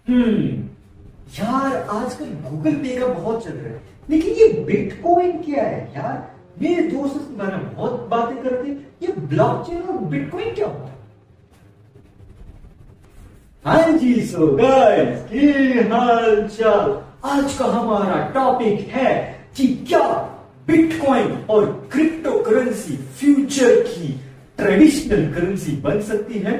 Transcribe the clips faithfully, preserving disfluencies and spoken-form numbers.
हम्म यार आजकल गूगल पे का बहुत चल रहा है, लेकिन ये बिटकॉइन क्या है यार? मेरे दोस्त इसके बारे में बहुत बातें करते हैं। ये ब्लॉकचेन और बिटकॉइन क्या होता है? हाँ जी, सो गाइस की हाल चाल। आज का हमारा टॉपिक है कि क्या बिटकॉइन और क्रिप्टो करेंसी फ्यूचर की ट्रेडिशनल करेंसी बन सकती है।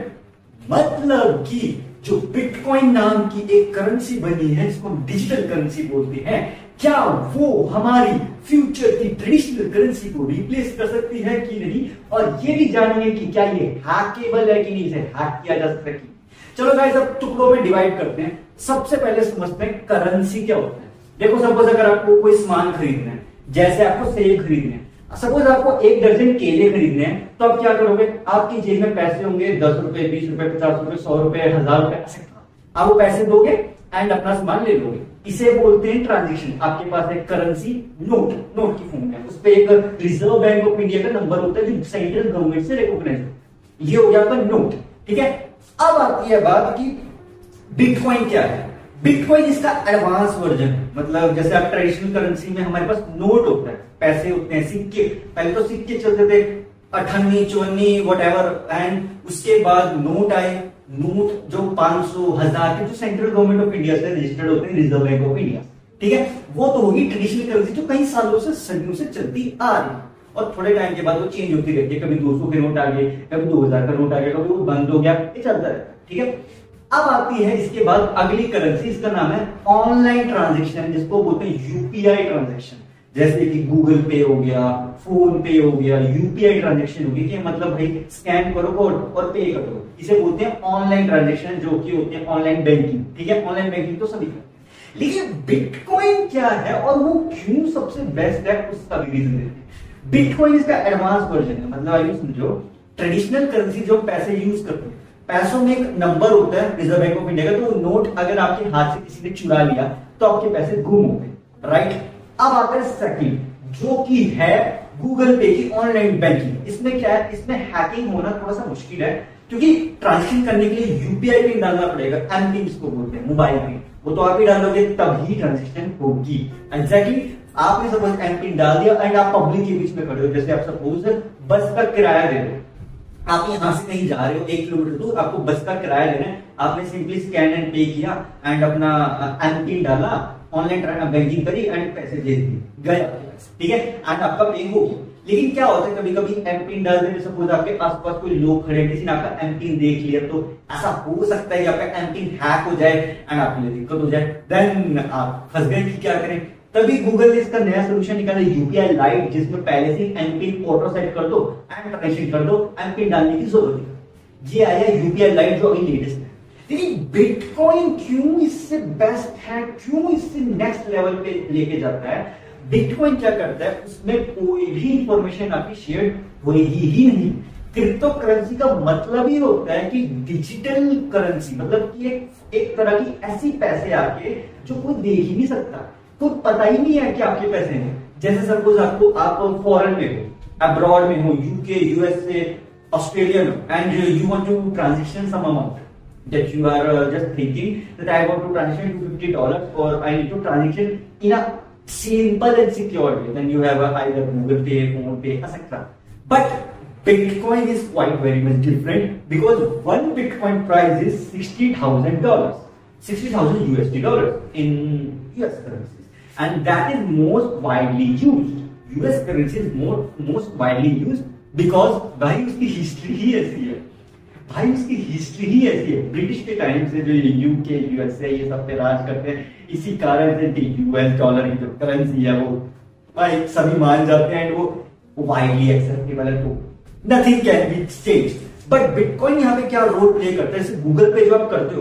मतलब कि जो बिटकॉइन नाम की एक करेंसी बनी है जिसको हम डिजिटल करेंसी बोलते हैं, क्या वो हमारी फ्यूचर की ट्रेडिशनल करेंसी को रिप्लेस कर सकती है कि नहीं, और ये भी जानेंगे कि क्या ये हैकेबल है कि नहीं, इसे हैक किया जा सकता है कि। चलो गाइस अब टुकड़ों में डिवाइड करते हैं। सबसे पहले समझते हैं करेंसी क्या होता है। देखो सपोज अगर आपको कोई सामान खरीदना है, जैसे आपको सेब खरीदने हैं, सपोज आपको एक दर्जन केले खरीदने हैं, तो आप क्या करोगे? आपकी जेब में पैसे होंगे दस रुपए, बीस रुपए, पचास रुपए, सौ रुपए, हजार रुपए, आप वो पैसे दोगे एंड अपना सामान ले लोगे। इसे बोलते हैं ट्रांजेक्शन। आपके पास एक करेंसी नोट नोट की फॉर्म में, उस पर एक रिजर्व बैंक ऑफ इंडिया का नंबर होता है जो सेंट्रल गवर्नमेंट से रिकॉग्नाइज होता है। ये हो गया आपका नोट, ठीक है। अब आती है बात कि बिटकॉइन क्या है। बिटकॉइन इसका एडवांस वर्जन है। मतलब जैसे आप ट्रेडिशनल करेंसी में हमारे पास नोट होता है, पैसे होते हैं, सिक्के। पहले तो सिक्के चलते थे अठन्नी चौन्नी वटेवर, एंड उसके बाद नोट आए। नोट जो पांच सौ हजार के जो सेंट्रल गवर्नमेंट ऑफ इंडिया से रजिस्टर्ड होते हैं, रिजर्व बैंक ऑफ इंडिया, ठीक है। वो तो होगी ट्रेडिशनल करेंसी जो कई सालों से सदियों से चलती आ रही है, और थोड़े टाइम के बाद वो चेंज होती रहती है। कभी दो सौ के नोट आ गए, कभी दो हजार का नोट आ गया, कभी वो बंद हो गया, ये चलता रहता है, ठीक है। अब आती है इसके बाद अगली करेंसी, इसका नाम है ऑनलाइन ट्रांजैक्शन, जिसको बोलते हैं यूपीआई ट्रांजैक्शन। जैसे कि गूगल पे हो गया, फोन पे हो गया, यूपीआई ट्रांजैक्शन होगी, कि मतलब भाई स्कैन करो कोड और पे करो। इसे बोलते हैं ऑनलाइन ट्रांजैक्शन, जो कि होते हैं ऑनलाइन बैंकिंग, ठीक है। ऑनलाइन बैंकिंग तो सभी करते हैं, लेकिन बिटकॉइन क्या है और वो क्यों सबसे बेस्ट है, उसका भी रीजन देते हैं। बिटकॉइन इसका एडवांस वर्जन है। मतलब आइए समझो, ट्रेडिशनल करेंसी जो पैसे यूज करते हैं, पैसों में एक नंबर होता है रिजर्व बैंक ऑफ इंडिया का, तो वो नोट अगर आपके हाथ से किसी ने चुरा लिया तो आपके पैसे गुम हो गए, राइट। अब आता है सेकंड, जो कि है गूगल पे की ऑनलाइन बैंकिंग। इसमें क्या है, इसमें हैकिंग होना थोड़ा सा मुश्किल है, क्योंकि ट्रांजेक्शन करने के लिए यूपीआई पिन डालना पड़ेगा। एम पिन इसको बोलते हैं, मोबाइल पिन। वो तो आप ही डालोगे तभी ट्रांजेक्शन होगी। एग्जैक्टली आपने सपोज एम पिन डाल दिया एंड आप पब्लिक के बीच में खड़े हो, जैसे आप सपोज बस का किराया दे रहे हो, आप यहां से कहीं जा रहे हो एक किलोमीटर दूर, आपको बस का किराया लेना है, आपने सिंपली स्कैन एंड पे किया एंड अपना एम पिन डाला, ऑनलाइन बैंकिंग करी एंड पैसे भेज दिए, गए आपके पास, ठीक है, एंड आपका पे हो गया। लेकिन क्या होता है, कभी कभी एम पिन डाल देने, सपोज आपके आसपास कोई लोग खड़े, किसी ने आपका एम पिन देख लिया, तो ऐसा हो सकता है कि आपका एम पिन हैक हो जाए एंड आपके लिए दिक्कत हो जाए, देन आप फंस गए कि क्या करें। तभी गूगल ने इसका नया सोल्यूशन निकाला, यूपीआई लाइट, जिसमें पहले से एम पिन ऑटो सेट कर दो एंड ट्रांजेक्शन कर दो, एम पिन डालने की जरूरत नहीं। ये आया यूपीआई लाइट, जो अभी लेटेस्ट है। लेकिन बिटकॉइन क्यों इससे बेस्ट है, क्यों इससे नेक्स्ट लेवल पे लेके जाता है? बिटकॉइन क्या करता है, उसमें कोई भी इंफॉर्मेशन आपकी शेयर होगी ही नहीं। क्रिप्टो करेंसी का मतलब ही होता है कि डिजिटल करेंसी, मतलब कि एक, एक तरह की ऐसी पैसे आपके जो कोई देख ही नहीं सकता, तो पता ही नहीं है कि आपके पैसे हैं। जैसे सपोज आपको, आप फॉरेन में हो, अब्रॉड में हो, यूके, यूएसए, ऑस्ट्रेलिया में, and you want to transaction some amount that you are uh, just thinking that I want to transition to fifty dollars or I need to transition in a simple and secure way. Then you have a either Google Pay, Phone Pay, et cetera. But Bitcoin is quite very much different, because one Bitcoin price is sixty thousand dollars, sixty thousand U S D dollars in U S currencies, and that is most widely used. U S currency is more most widely used because भाई उसकी history ही ऐसी है, भाई उसकी history ही ऐसी है। British के time से जो यूके, यूएसए ये सब पे राज करते हैं, इसी कारण से यूएस डॉलर की जो करेंसी है वो भाई सभी मान जाते हैं, वो वाइडली एक्सेप्टेबल है, तो nothing can be change. But bitcoin यहाँ पे क्या रोल प्ले करता है, जैसे गूगल पे जो आप करते हो,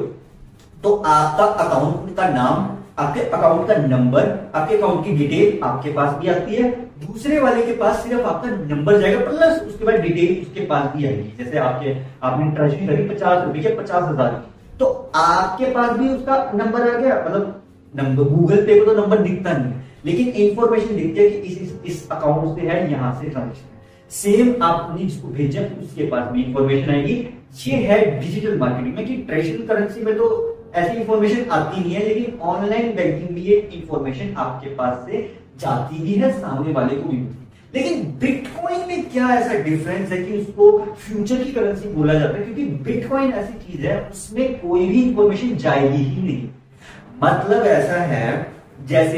तो आपका अकाउंट का नाम, आपके अकाउंट का नंबर, आपके अकाउंट की डिटेल आपके पास भी आती है, दूसरे वाले के पास सिर्फ आपका नंबर जाएगा, प्लस उसके बाद डिटेल उसके पास भी आएगी। जैसे आपके आपने ट्रांजेक्शन करी पचास रुपए के पचास हजार की, तो आपके पास भी उसका नंबर आ गया। मतलब नंबर, गूगल पे को तो नंबर दिखता नहीं है, लेकिन इंफॉर्मेशन दिखती है कि इस इस, इस अकाउंट से है, यहां से ट्रांजेक्शन। सेम आपने जिसको भेजा उसके पास भी इंफॉर्मेशन आएगी। ये है डिजिटल मार्केटिंग में, कि ट्रेडिशनल करेंसी में तो ऐसी इंफॉर्मेशन आती नहीं है, लेकिन ऑनलाइन बैंकिंग में ये इंफॉर्मेशन आपके पास से जाती भी है, सामने वाले को भी मिलती है। लेकिन बिटकॉइन में क्या ऐसा डिफरेंस है कि उसको फ्यूचर की करेंसी बोला जाता है? क्योंकि बिटकॉइन ऐसी चीज है उसमें कोई भी इंफॉर्मेशन जाएगी ही नहीं। मतलब ऐसा है जैसे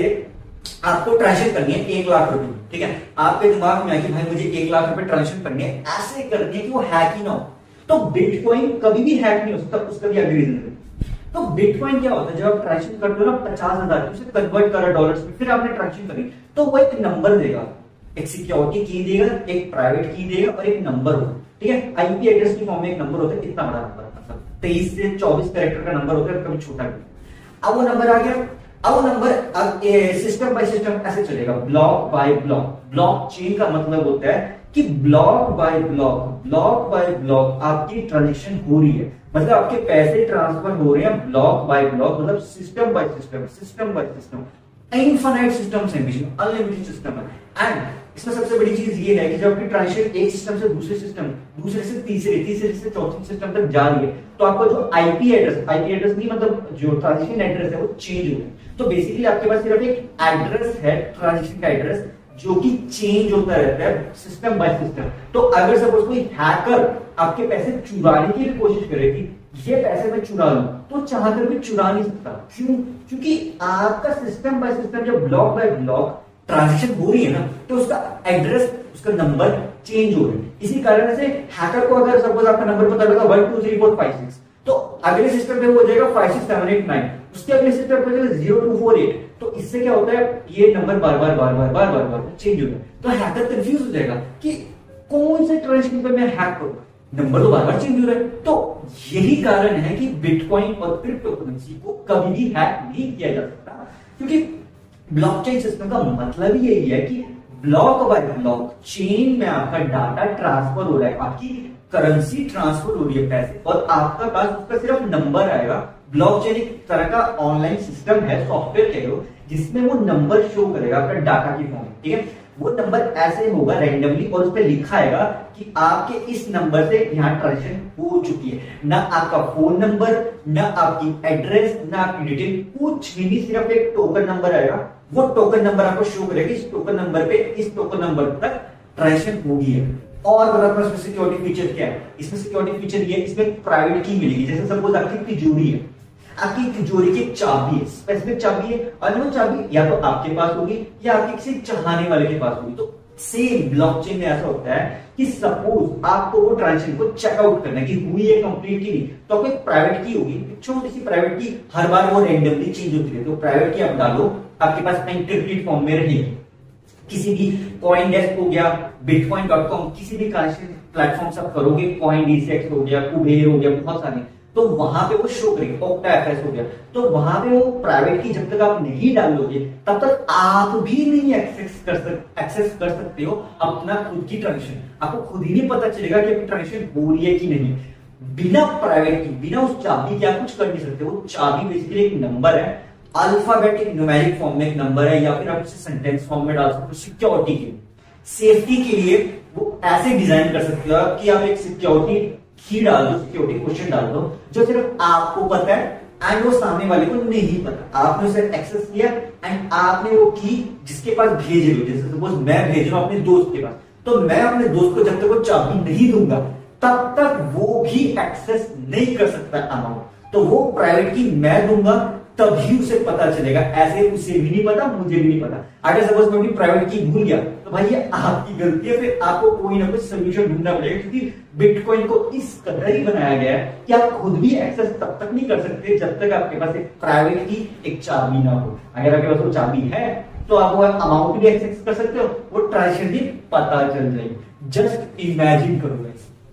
आपको ट्रांजेक्शन करनी है एक लाख रुपए, ठीक है, आपके दिमाग में आया कि भाई मुझे एक लाख रुपए ट्रांजेक्शन करनी है, ऐसे करनी है कि वो हैक ही ना हो। तो बिटकॉइन कभी भी हैक नहीं हो सकता, उसका भी अगली रीजन है। तो बिटकॉइन क्या होता है, जब आप ट्रांजेक्शन करते हो ना पचास हजार उसे कन्वर्ट करा डॉलर्स में, फिर आपने ट्रांजेक्शन करी तो वो एक नंबर देगा, एक सिक्योरिटी की देगा, एक प्राइवेट की देगा और एक नंबर होगा, ठीक है। आईपी एड्रेस की फॉर्म में एक नंबर होता है, इतना बड़ा नंबर, मतलब तेईस से चौबीस कैरेक्टर का नंबर होता है, कभी छोटा भी। अब वो नंबर आ गया, अब वो नंबर अब सिस्टम बाय सिस्टम ऐसे चलेगा, block by block. Blockchain का मतलब होता है कि block by block, block by block आपकी ट्रांजेक्शन हो रही है, मतलब आपके पैसे ट्रांसफर हो रहे हैं ब्लॉक बाय ब्लॉक, मतलब system by system, system by system, infinite system है, अनलिमिटेड सिस्टम है। एंड इसमें सबसे बड़ी चीज ये है कि जब आपकी ट्रांजेक्शन एक सिस्टम से दूसरे सिस्टम, दूसरे से तीसरे, तीसरे से चौथे सिस्टम तक जा रही है, तो आपका जो आईपी एड्रेस, आईपी एड्रेस नहीं मतलब जो ट्रांजेक्शन एड्रेस है वो चेंज हो गया। तो बेसिकली आपके पास सिर्फ एक एड्रेस है ट्रांजेक्शन का एड्रेस जो कि चेंज होता रहता है सिस्टम बाय सिस्टम। तो अगर सपोज कोई हैकर आपके पैसे चुराने की भी कोशिश करे कि ये पैसे मैं चुरा लूं, तो चाहकर भी चुरा नहीं सकता। क्यों? क्योंकि आपका सिस्टम बाय सिस्टम जब ब्लॉक बाय ब्लॉक ट्रांजेक्शन हो रही है ना, तो उसका एड्रेस, उसका नंबर चेंज हो रहा है। इसी कारण से हैकर को अगर सपोज आपका नंबर पता लगा one two three four five six, तो अगले सिस्टम पे वो हो जाएगा five six seven eight nine, उसके अगले सिस्टम पे हो जाएगा जीरो टू फोर एट। तो इससे क्या होता है, ये नंबर बार बार बार बार बार बार बार चेंज हो गया, तो हैकर कंफ्यूज हो जाएगा कि कौन से ट्रांजेक्शन पे मैं हैक करूं, नंबर तो बार बार चेंज हो रहा है। तो यही कारण है कि बिटकॉइन और क्रिप्टो करेंसी को कभी भी हैक नहीं किया जा सकता, क्योंकि ब्लॉकचेन सिस्टम का मतलब ही यही है कि ब्लॉक बाय ब्लॉक चेन में आपका डाटा ट्रांसफर हो रहा है, आपकी करेंसी ट्रांसफर हो रही है पैसे, और आपका पास उसका सिर्फ नंबर आएगा। ब्लॉकचेन एक तरह का ऑनलाइन सिस्टम है, सॉफ्टवेयर कह लो, जिसमें वो नंबर शो करेगा आपका डाटा की फॉर्म, ठीक है। वो नंबर ऐसे होगा रैंडमली और उस पर लिखा आएगा कि आपके इस नंबर से यहाँ ट्रांजेक्शन हो चुकी है। ना आपका फोन नंबर, ना आपकी एड्रेस, ना आपकी डिटेल, कुछ भी नहीं, सिर्फ एक टोकन नंबर आएगा। वो टोकन नंबर आपको शो करेगा, इस टोकन नंबर पे इस टोकन नंबर तक ट्रांजेक्शन होगी है। और बताता हूं इसमें सिक्योरिटी फीचर क्या है। इसमें सिक्योरिटी फीचर ये है, इसमें प्राइवेट की मिलेगी। जैसे सपोज आपकी तिजोरी है, आपकी तिजोरी की एक चाबी है, स्पेसिफिक चाबी है, और वो चाबी या तो आपके पास होगी या आपके किसी चाहने वाले के पास होगी। तो सेम ब्लॉकचेन में ऐसा होता है कि सपोज आपको वो ट्रांजेक्शन को चेकआउट करना है कि हुई है कंप्लीट की नहीं, तो आपको एक प्राइवेट की होगी, छोटी सी प्राइवेट की, हर बार वो रैंडमली चेंज होती है। तो प्राइवेट की आप डालो, आपके पास एंक्रिप्टेड फॉर्म में रहेगी। किसी भी कॉइन डेस्क हो गया, बिटकॉइन डॉट कॉम, किसी भी प्लेटफॉर्म से आप करोगे, कॉइन डीसेक्स हो गया, कुबेर हो गया, बहुत सारे, तो वहां पे वो शो करेगी। ऑक्टा एफएस हो गया, तो वहां पे वो प्राइवेट की जब तक आप नहीं डालोगे तब तक आप भी नहीं एक्सेस कर सक एक्सेस कर सकते हो अपना खुद की ट्रांजेक्शन। आपको खुद ही नहीं पता चलेगा कि आपकी ट्रांजेक्शन हो रही है कि नहीं। बिना प्राइवेट की, बिना उस चाबी के आप कुछ कर नहीं सकते। वो चाबी बेसिकली एक नंबर है, अल्फाबेटिक न्यूमेरिक फॉर्म में एक नंबर है, या फिर आप उसे सेंटेंस फॉर्म में डाल सकते हो। सिक्योरिटी के, सेफ्टी के लिए वो ऐसे डिजाइन कर सकते हो कि आप एक सिक्योरिटी की डाल दो, सिक्योरिटी क्वेश्चन डाल दो जो सिर्फ आपको पता है एंड वो सामने वाले को नहीं पता। आपने उसे एक्सेस किया एंड आपने वो की जिसके पास भेज रहे हो। जैसे सपोज मैं भेज रहा हूं अपने दोस्त के पास, तो मैं अपने दोस्त को जब तक वो चाबी नहीं दूंगा तब तक वो भी एक्सेस नहीं कर सकता अमाउंट। तो वो प्राइवेट की मैं दूंगा तभी उसे पता चलेगा, ऐसे उसे भी नहीं पता, मुझे भी नहीं पता। अगर सपोज मैं अपनी प्राइवेट की भूल गया तो भाई ये आपकी गलती है, फिर आपको कोई ना कोई सोल्यूशन ढूंढना पड़ेगा, क्योंकि बिटकॉइन को इस कदर ही बनाया गया है कि आप खुद भी एक्सेस तब तक नहीं कर सकते जब तक आपके पास एक प्राइवेट की एक चाबी ना हो। अगर आपके पास वो चाबी है तो आप वो अमाउंट भी एक्सेस कर सकते हो, वो ट्रांजेक्शन भी पता चल जाएगी। जस्ट इमेजिन करो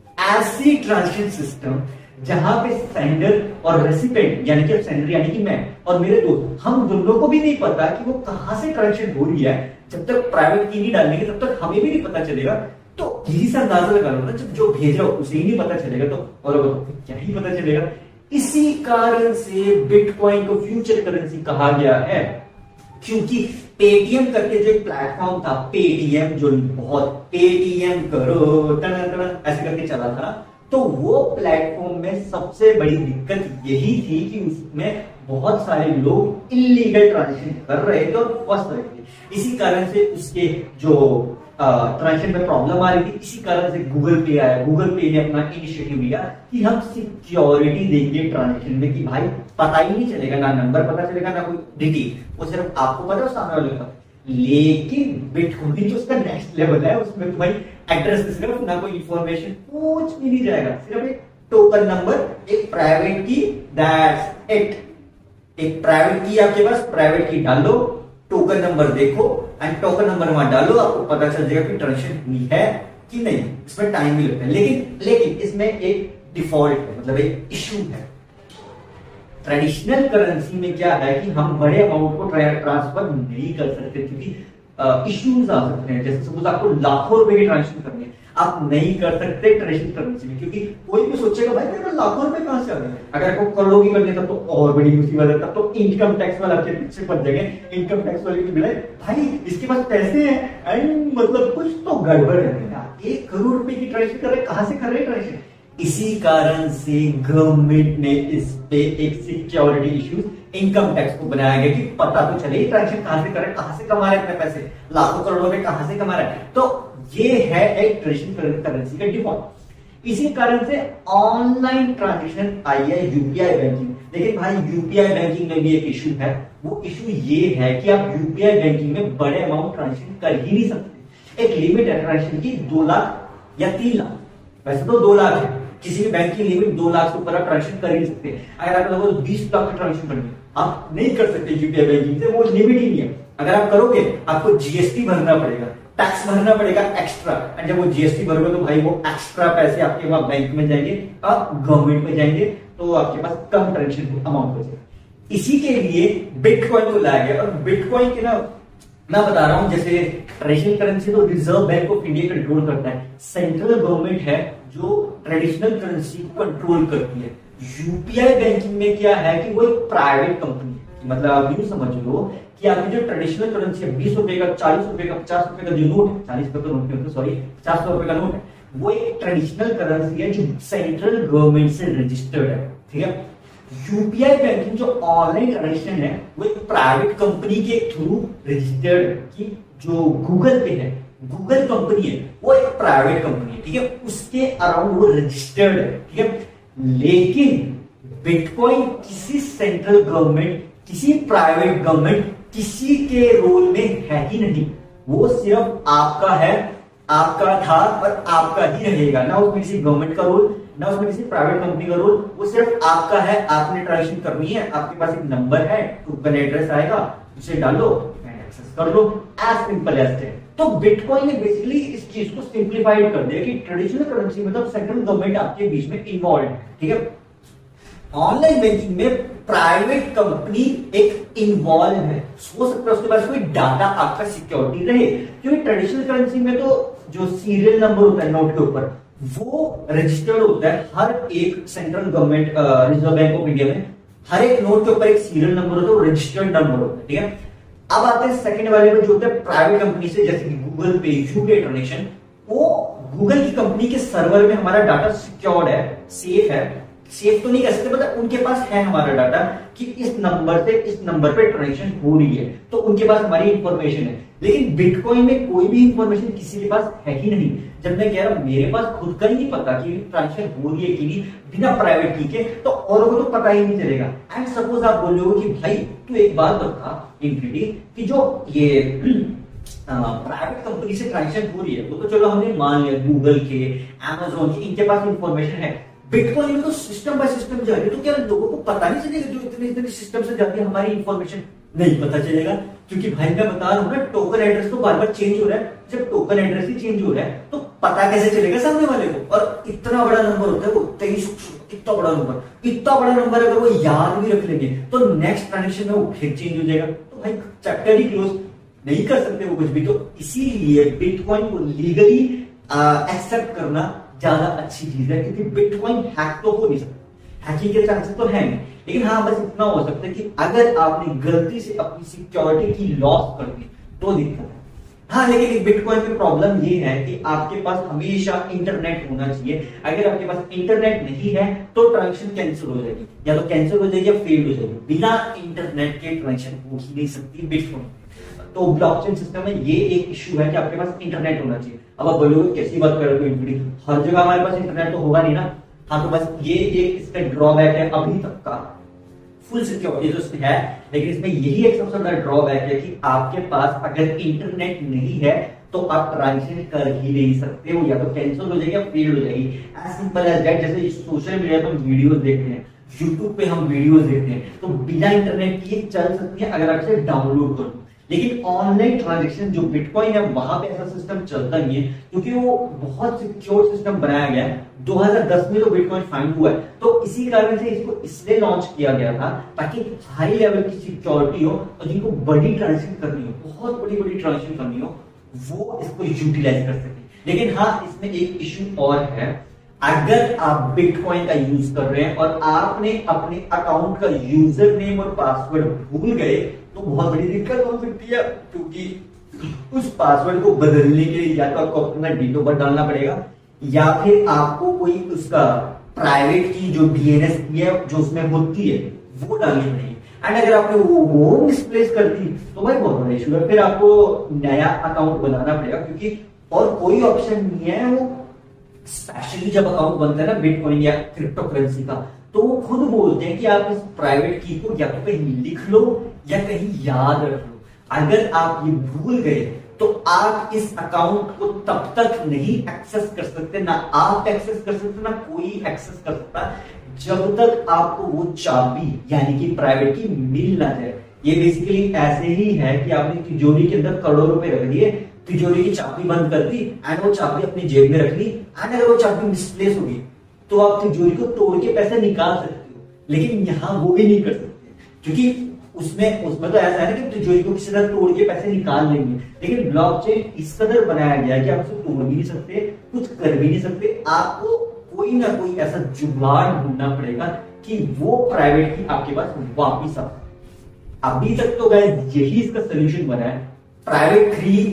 ऐसी ट्रांजेक्शन सिस्टम जहां पे सेंडर और रेसिपिएंट, यानी कि सेंडर यानी कि मैं और मेरे दोस्त, हम दोनों को भी नहीं पता कि वो कहां से ट्रांजेक्शन हो रही है। जब तक प्राइवेट की नहीं डालेंगे तब तक हमें भी नहीं पता चलेगा। तो यही सा अंदाजा लगा लो ना, जब जो भेज रहा हो उसे ही नहीं पता चलेगा तो और क्या ही पता चलेगा। इसी कारण से बिटकॉइन को फ्यूचर करेंसी कहा गया है, क्योंकि पेटीएम करके जो एक प्लेटफॉर्म था, पेटीएम जो बहुत पेटीएम करो टन टन ऐसे करके चला था, तो वो प्लेटफॉर्म में सबसे बड़ी दिक्कत यही थी कि उसमें बहुत सारे लोग इलीगल ट्रांजेक्शन कर रहे थे और फंस रहे थे। इसी कारण से उसके जो ट्रांजेक्शन में प्रॉब्लम आ रही थी। इसी कारण से गूगल पे आया। गूगल पे ने अपना इनिशिएटिव लिया कि हम सिक्योरिटी देंगे ट्रांजेक्शन में, कि भाई पता ही नहीं चलेगा, ना नंबर पता चलेगा ना कोई डिटेल, वो सिर्फ आपको पता है सामने वाले का। लेकिन बिटकॉइन जो उसका नेक्स्ट लेवल है, उसमें तो भाई एड्रेस सिर्फ, ना कोई इंफॉर्मेशन, कुछ भी नहीं जाएगा, सिर्फ एक टोकन नंबर, एक प्राइवेट की, दैट्स इट। एक प्राइवेट की आपके पास, प्राइवेट की डालो, टोकन नंबर देखो एंड टोकन नंबर वहां डालो, आपको पता चल जाएगा कि ट्रांजेक्शन हुई है कि नहीं। इसमें टाइम भी लगता है, लेकिन लेकिन इसमें एक डिफॉल्ट है, मतलब एक इश्यू है। ट्रेडिशनल करेंसी में क्या है कि हम बड़े अमाउंट को ट्रांसफर नहीं कर सकते, क्योंकि इश्यूज आ सकते हैं। जैसे सपोज आपको लाखों रुपए की ट्रांजेक्शन करनी है, आप नहीं कर सकते ट्रेडिशनल करेंसी में, क्योंकि कोई भी सोचेगा भाई मेरे लाखों रुपए कहां से आ गए। अगर आपको करोड़ों की करनी है तब तो और बड़ी मुसीबत है, तब तो इनकम टैक्स वाला आपके पीछे पड़ जाएंगे। इनकम टैक्स वाले की मिले भाई इसके पास पैसे हैं एंड मतलब कुछ तो गड़बड़ है। एक करोड़ रुपए की ट्रांजेक्शन कर रहे, कहां से कर रहे ट्रांजेक्शन। इसी कारण से गवर्नमेंट ने इस पे एक सिक्योरिटी इश्यूज इनकम टैक्स को बनाया गया कि पता तो चले ट्रांजेक्शन कहां से कर रहे हैं, कहां से कमा रहे हैं अपने पैसे, लाखों करोड़ों रुपए कहां से कमा रहे हैं। तो ये है एक ट्रेडिशनल करेंसी का डिफॉल्ट। इसी कारण से ऑनलाइन ट्रांजेक्शन आई है यूपीआई बैंकिंग। लेकिन भाई यूपीआई बैंकिंग में भी एक इश्यू है। वो इश्यू ये है कि आप यूपीआई बैंकिंग में बड़े अमाउंट ट्रांजेक्शन कर ही नहीं सकते। एक लिमिट है ट्रांजेक्शन की दो लाख या तीन लाख, वैसे तो दो लाख है, किसी भी बैंक की लिमिट दो लाख से ऊपर आप ट्रांजेक्शन कर ही नहीं सकते। अगर आप लगभग बीस लाख की ट्रांजेक्शन करनी है, आप नहीं कर सकते यूपीआई बैंकिंग से, वो लिमिट ही नहीं है। अगर आप करोगे आपको जीएसटी भरना पड़ेगा, टैक्स भरना पड़ेगा एक्स्ट्रा, एंड जब वो जीएसटी भरोगे तो भाई वो एक्स्ट्रा पैसे आपके वहां बैंक में जाएंगे, आप गवर्नमेंट में जाएंगे, तो आपके पास कम ट्रांजेक्शन अमाउंट बचेगा। इसी के लिए बिटकॉइन को लाया गया। और बिटकॉइन के ना मैं बता रहा हूं, जैसे ट्रेडिशनल करेंसी तो reserve bank of India control करता है, सेंट्रल गवर्नमेंट है जो ट्रेडिशनल करेंसी को कंट्रोल करती है। यूपीआई बैंकिंग में क्या है कि वो एक प्राइवेट कंपनी है। मतलब आप यूं समझ लो कि आपकी जो ट्रेडिशनल करेंसी है, बीस रुपए का, चालीस रुपए का, पचास रुपए का जो नोट है, चालीस रुपए का नोट है, सॉरी पचास रुपए का नोट है, वो एक ट्रेडिशनल करेंसी है जो सेंट्रल गवर्नमेंट से रजिस्टर्ड है। ठीक है। यूपीआई बैंकिंग जो ऑनलाइन ट्रांजेक्शन है वो एक प्राइवेट कंपनी के थ्रू रजिस्टर्ड, की जो गूगल पे है, गूगल कंपनी है, वो एक प्राइवेट कंपनी है। ठीक है, उसके अराउंड वो रजिस्टर्ड है। ठीक है, लेकिन बिटकॉइन किसी सेंट्रल गवर्नमेंट, किसी प्राइवेट गवर्नमेंट, किसी के रोल में है ही नहीं। वो सिर्फ आपका है, आपका था और आपका ही रहेगा। ना उसमें किसी गवर्नमेंट का रोल, ना उसमें किसी प्राइवेट कंपनी का रोल, वो सिर्फ आपका है। आपने ट्रांजेक्शन करनी है, आपके पास एक नंबर है, टोकन एड्रेस आएगा, उसे डालो, एक्सेस कर लो, एज सिंपल एज दैट। तो बिटकॉइन ने बेसिकली इस चीज को सिंप्लीफाइड कर दिया कि ट्रेडिशनल करेंसी मतलब सेंट्रल गवर्नमेंट आपके बीच में इन्वॉल्व है। ठीक है, ऑनलाइन बैंकिंग में प्राइवेट कंपनी एक इन्वॉल्व है, हो सकता है उसके पास कोई डाटा आपका सिक्योरिटी रहे, क्योंकि ट्रेडिशनल करेंसी में तो जो सीरियल नंबर होता है नोट के ऊपर वो रजिस्टर्ड होता है। हर एक central government reserve bank of India में हर एक नोट के ऊपर एक सीरियल नंबर होता है, वो रजिस्टर्ड नंबर होता है। ठीक है, अब आते हैं सेकंड वाले में जो होता है प्राइवेट कंपनी से, जैसे कि गूगल पे, यूपीआई ट्रांजेक्शन, वो गूगल की कंपनी के सर्वर में हमारा डाटा सिक्योर्ड है, सेफ है। सेफ तो नहीं कह सकते, मतलब उनके पास है हमारा डाटा कि इस नंबर से इस नंबर पे ट्रांजेक्शन हो रही है, तो उनके पास हमारी इंफॉर्मेशन है। लेकिन बिटकॉइन में कोई भी इंफॉर्मेशन किसी के पास है ही नहीं। जब मैं कह रहा हूं मेरे पास खुद का ही नहीं पता कि ट्रांजेक्शन हो रही है कि नहीं, बिना प्राइवेट की के, तो औरों को तो पता ही नहीं चलेगा। एंड सपोज आप बोलोगे कि भाई तू एक बात बता इनफिनिटी कि जो ये प्राइवेट कंपनी से ट्रांजेक्शन हो रही है, वो तो चलो हमने मान लिया गूगल के, अमेजोन के, इनके पास इंफॉर्मेशन है। बिटकॉइन में तो सिस्टम बाय सिस्टम जा रही है, तो क्या लोगों को पता नहीं चलेगा जो इतने इतने सिस्टम से जाती है हमारी इंफॉर्मेशन? नहीं पता चलेगा, क्योंकि भाई मैं बता रहा हूं ना टोकन एड्रेस तो बार बार चेंज हो रहा है। जब टोकन एड्रेस ही चेंज हो रहा है तो पता कैसे चलेगा सामने वाले को? और इतना बड़ा नंबर होता है वो तेईस, इतना बड़ा नंबर, इतना बड़ा नंबर अगर वो याद भी रख लेंगे तो नेक्स्ट ट्रांजेक्शन में वो फिर चेंज हो जाएगा, तो भाई चैप्टर ही क्लोज, नहीं कर सकते वो कुछ भी। तो इसीलिए बिटकॉइन को लीगली एक्सेप्ट करना ज्यादा अच्छी चीज है, क्योंकि बिटकॉइन हैक तो हो नहीं सकता, हैकिंग के चांसेस तो है नहीं। लेकिन हाँ बस इतना हो सकता है कि अगर आपने गलती से अपनी सिक्योरिटी की लॉस कर दी तो दिक्कत है। हाँ, लेकिन एक बिटकॉइन की प्रॉब्लम ये है कि आपके पास हमेशा इंटरनेट होना चाहिए। अगर आपके पास इंटरनेट नहीं है तो ट्रांजेक्शन कैंसिल हो जाएगी, या तो कैंसिल हो जाएगी या फेल हो जाएगी। बिना इंटरनेट के ट्रांजेक्शन हो ही नहीं सकती बिटकॉइन। तो ब्लॉकचेन सिस्टम में ये एक इश्यू है कि आपके पास इंटरनेट होना चाहिए। अब आप बोलोगे कैसी बात कर रहे हो, हर जगह हमारे पास इंटरनेट तो होगा नहीं ना। हाँ, तो बस ये ये इसका ड्रॉबैक है अभी तक का। फुल सिक्योरिटी तो इसमें है, लेकिन इसमें यही एक सबसे बड़ा ड्रॉबैक है कि आपके पास अगर इंटरनेट नहीं है तो आप ट्रांजेक्शन कर ही नहीं सकते हो, या तो कैंसिल हो जाएगी या फेल हो जाएगी। As simple as that. जैसे सोशल मीडिया पर हम वीडियोस देखते हैं, यूट्यूब पे हम वीडियोस देखते हैं, तो बिना इंटरनेट के चल सकती है अगर आप इसे डाउनलोड करो। लेकिन ऑनलाइन ट्रांजैक्शन जो बिटकॉइन है वहां पे ऐसा सिस्टम चलता नहीं है, क्योंकि वो बहुत सिक्योर सिस्टम बनाया गया है। दो हज़ार दस में तो बिटकॉइन फाइंड हुआ है, तो इसी कारण से इसको इसलिए लॉन्च किया गया था ताकि हाई लेवल की सिक्योरिटी हो और जिनको बड़ी ट्रांजैक्शन करनी हो, बहुत बड़ी बड़ी ट्रांजैक्शन करनी हो, वो इसको यूटिलाइज कर सके। लेकिन हाँ, इसमें एक इश्यू और है। अगर आप बिटकॉइन का यूज कर रहे हैं और आपने अपने अकाउंट का यूजर नेम और पासवर्ड भूल गए तो बहुत बड़ी दिक्कत हो सकती है, क्योंकि उस पासवर्ड को बदलने के लिए या तो आपको अपना डेट ऑफ बर्थ डालना पड़ेगा, या फिर आपको कोई उसका प्राइवेट की जो डीएनएस की है जो उसमें होती है वो डालनी पड़ेगी। एंड अगर आपने वो वो मिसप्लेस कर दी तो भाई बहुत बड़ा इशू है, फिर आपको नया अकाउंट बनाना पड़ेगा, क्योंकि और कोई ऑप्शन नहीं है। वो स्पेशली जब अकाउंट बनता है ना बिटकॉइन या क्रिप्टो करेंसी का, तो वो खुद बोलते हैं कि आप इस प्राइवेट की को या तो कहीं लिख लो या कहीं याद रख लो। अगर आप ये भूल गए तो आप इस अकाउंट को तब तक नहीं एक्सेस कर सकते, ना आप एक्सेस कर सकते ना कोई एक्सेस कर सकता, जब तक आपको वो चाबी यानी कि प्राइवेट की मिल ना जाए। ये बेसिकली ऐसे ही है कि आपने तिजोरी के अंदर करोड़ों रुपए रख दिए, तिजोरी की चाबी बंद कर दी एंड वो चाबी अपनी जेब में रख ली, एंड अगर वो चाबी मिसप्लेस होगी तो आप तिजोरी को तोड़ के पैसे निकाल सकते हो। लेकिन यहां वो भी नहीं कर सकते, क्योंकि उसमें उसमें तो ऐसा है ना कि तिजोरी को किसी तरह तोड़ के पैसे निकाल लेंगे। लेकिन ब्लॉकचेन इस कदर बनाया गया है कि आप उसे तोड़ भी नहीं सकते, कुछ कर भी नहीं सकते। आपको कोई ना कोई ऐसा जुगाड़ ढूंढना पड़ेगा कि वो प्राइवेट की आपके पास वापिस आ। अभी तक तो गाइस यही इसका सोल्यूशन बना है, प्राइवेट की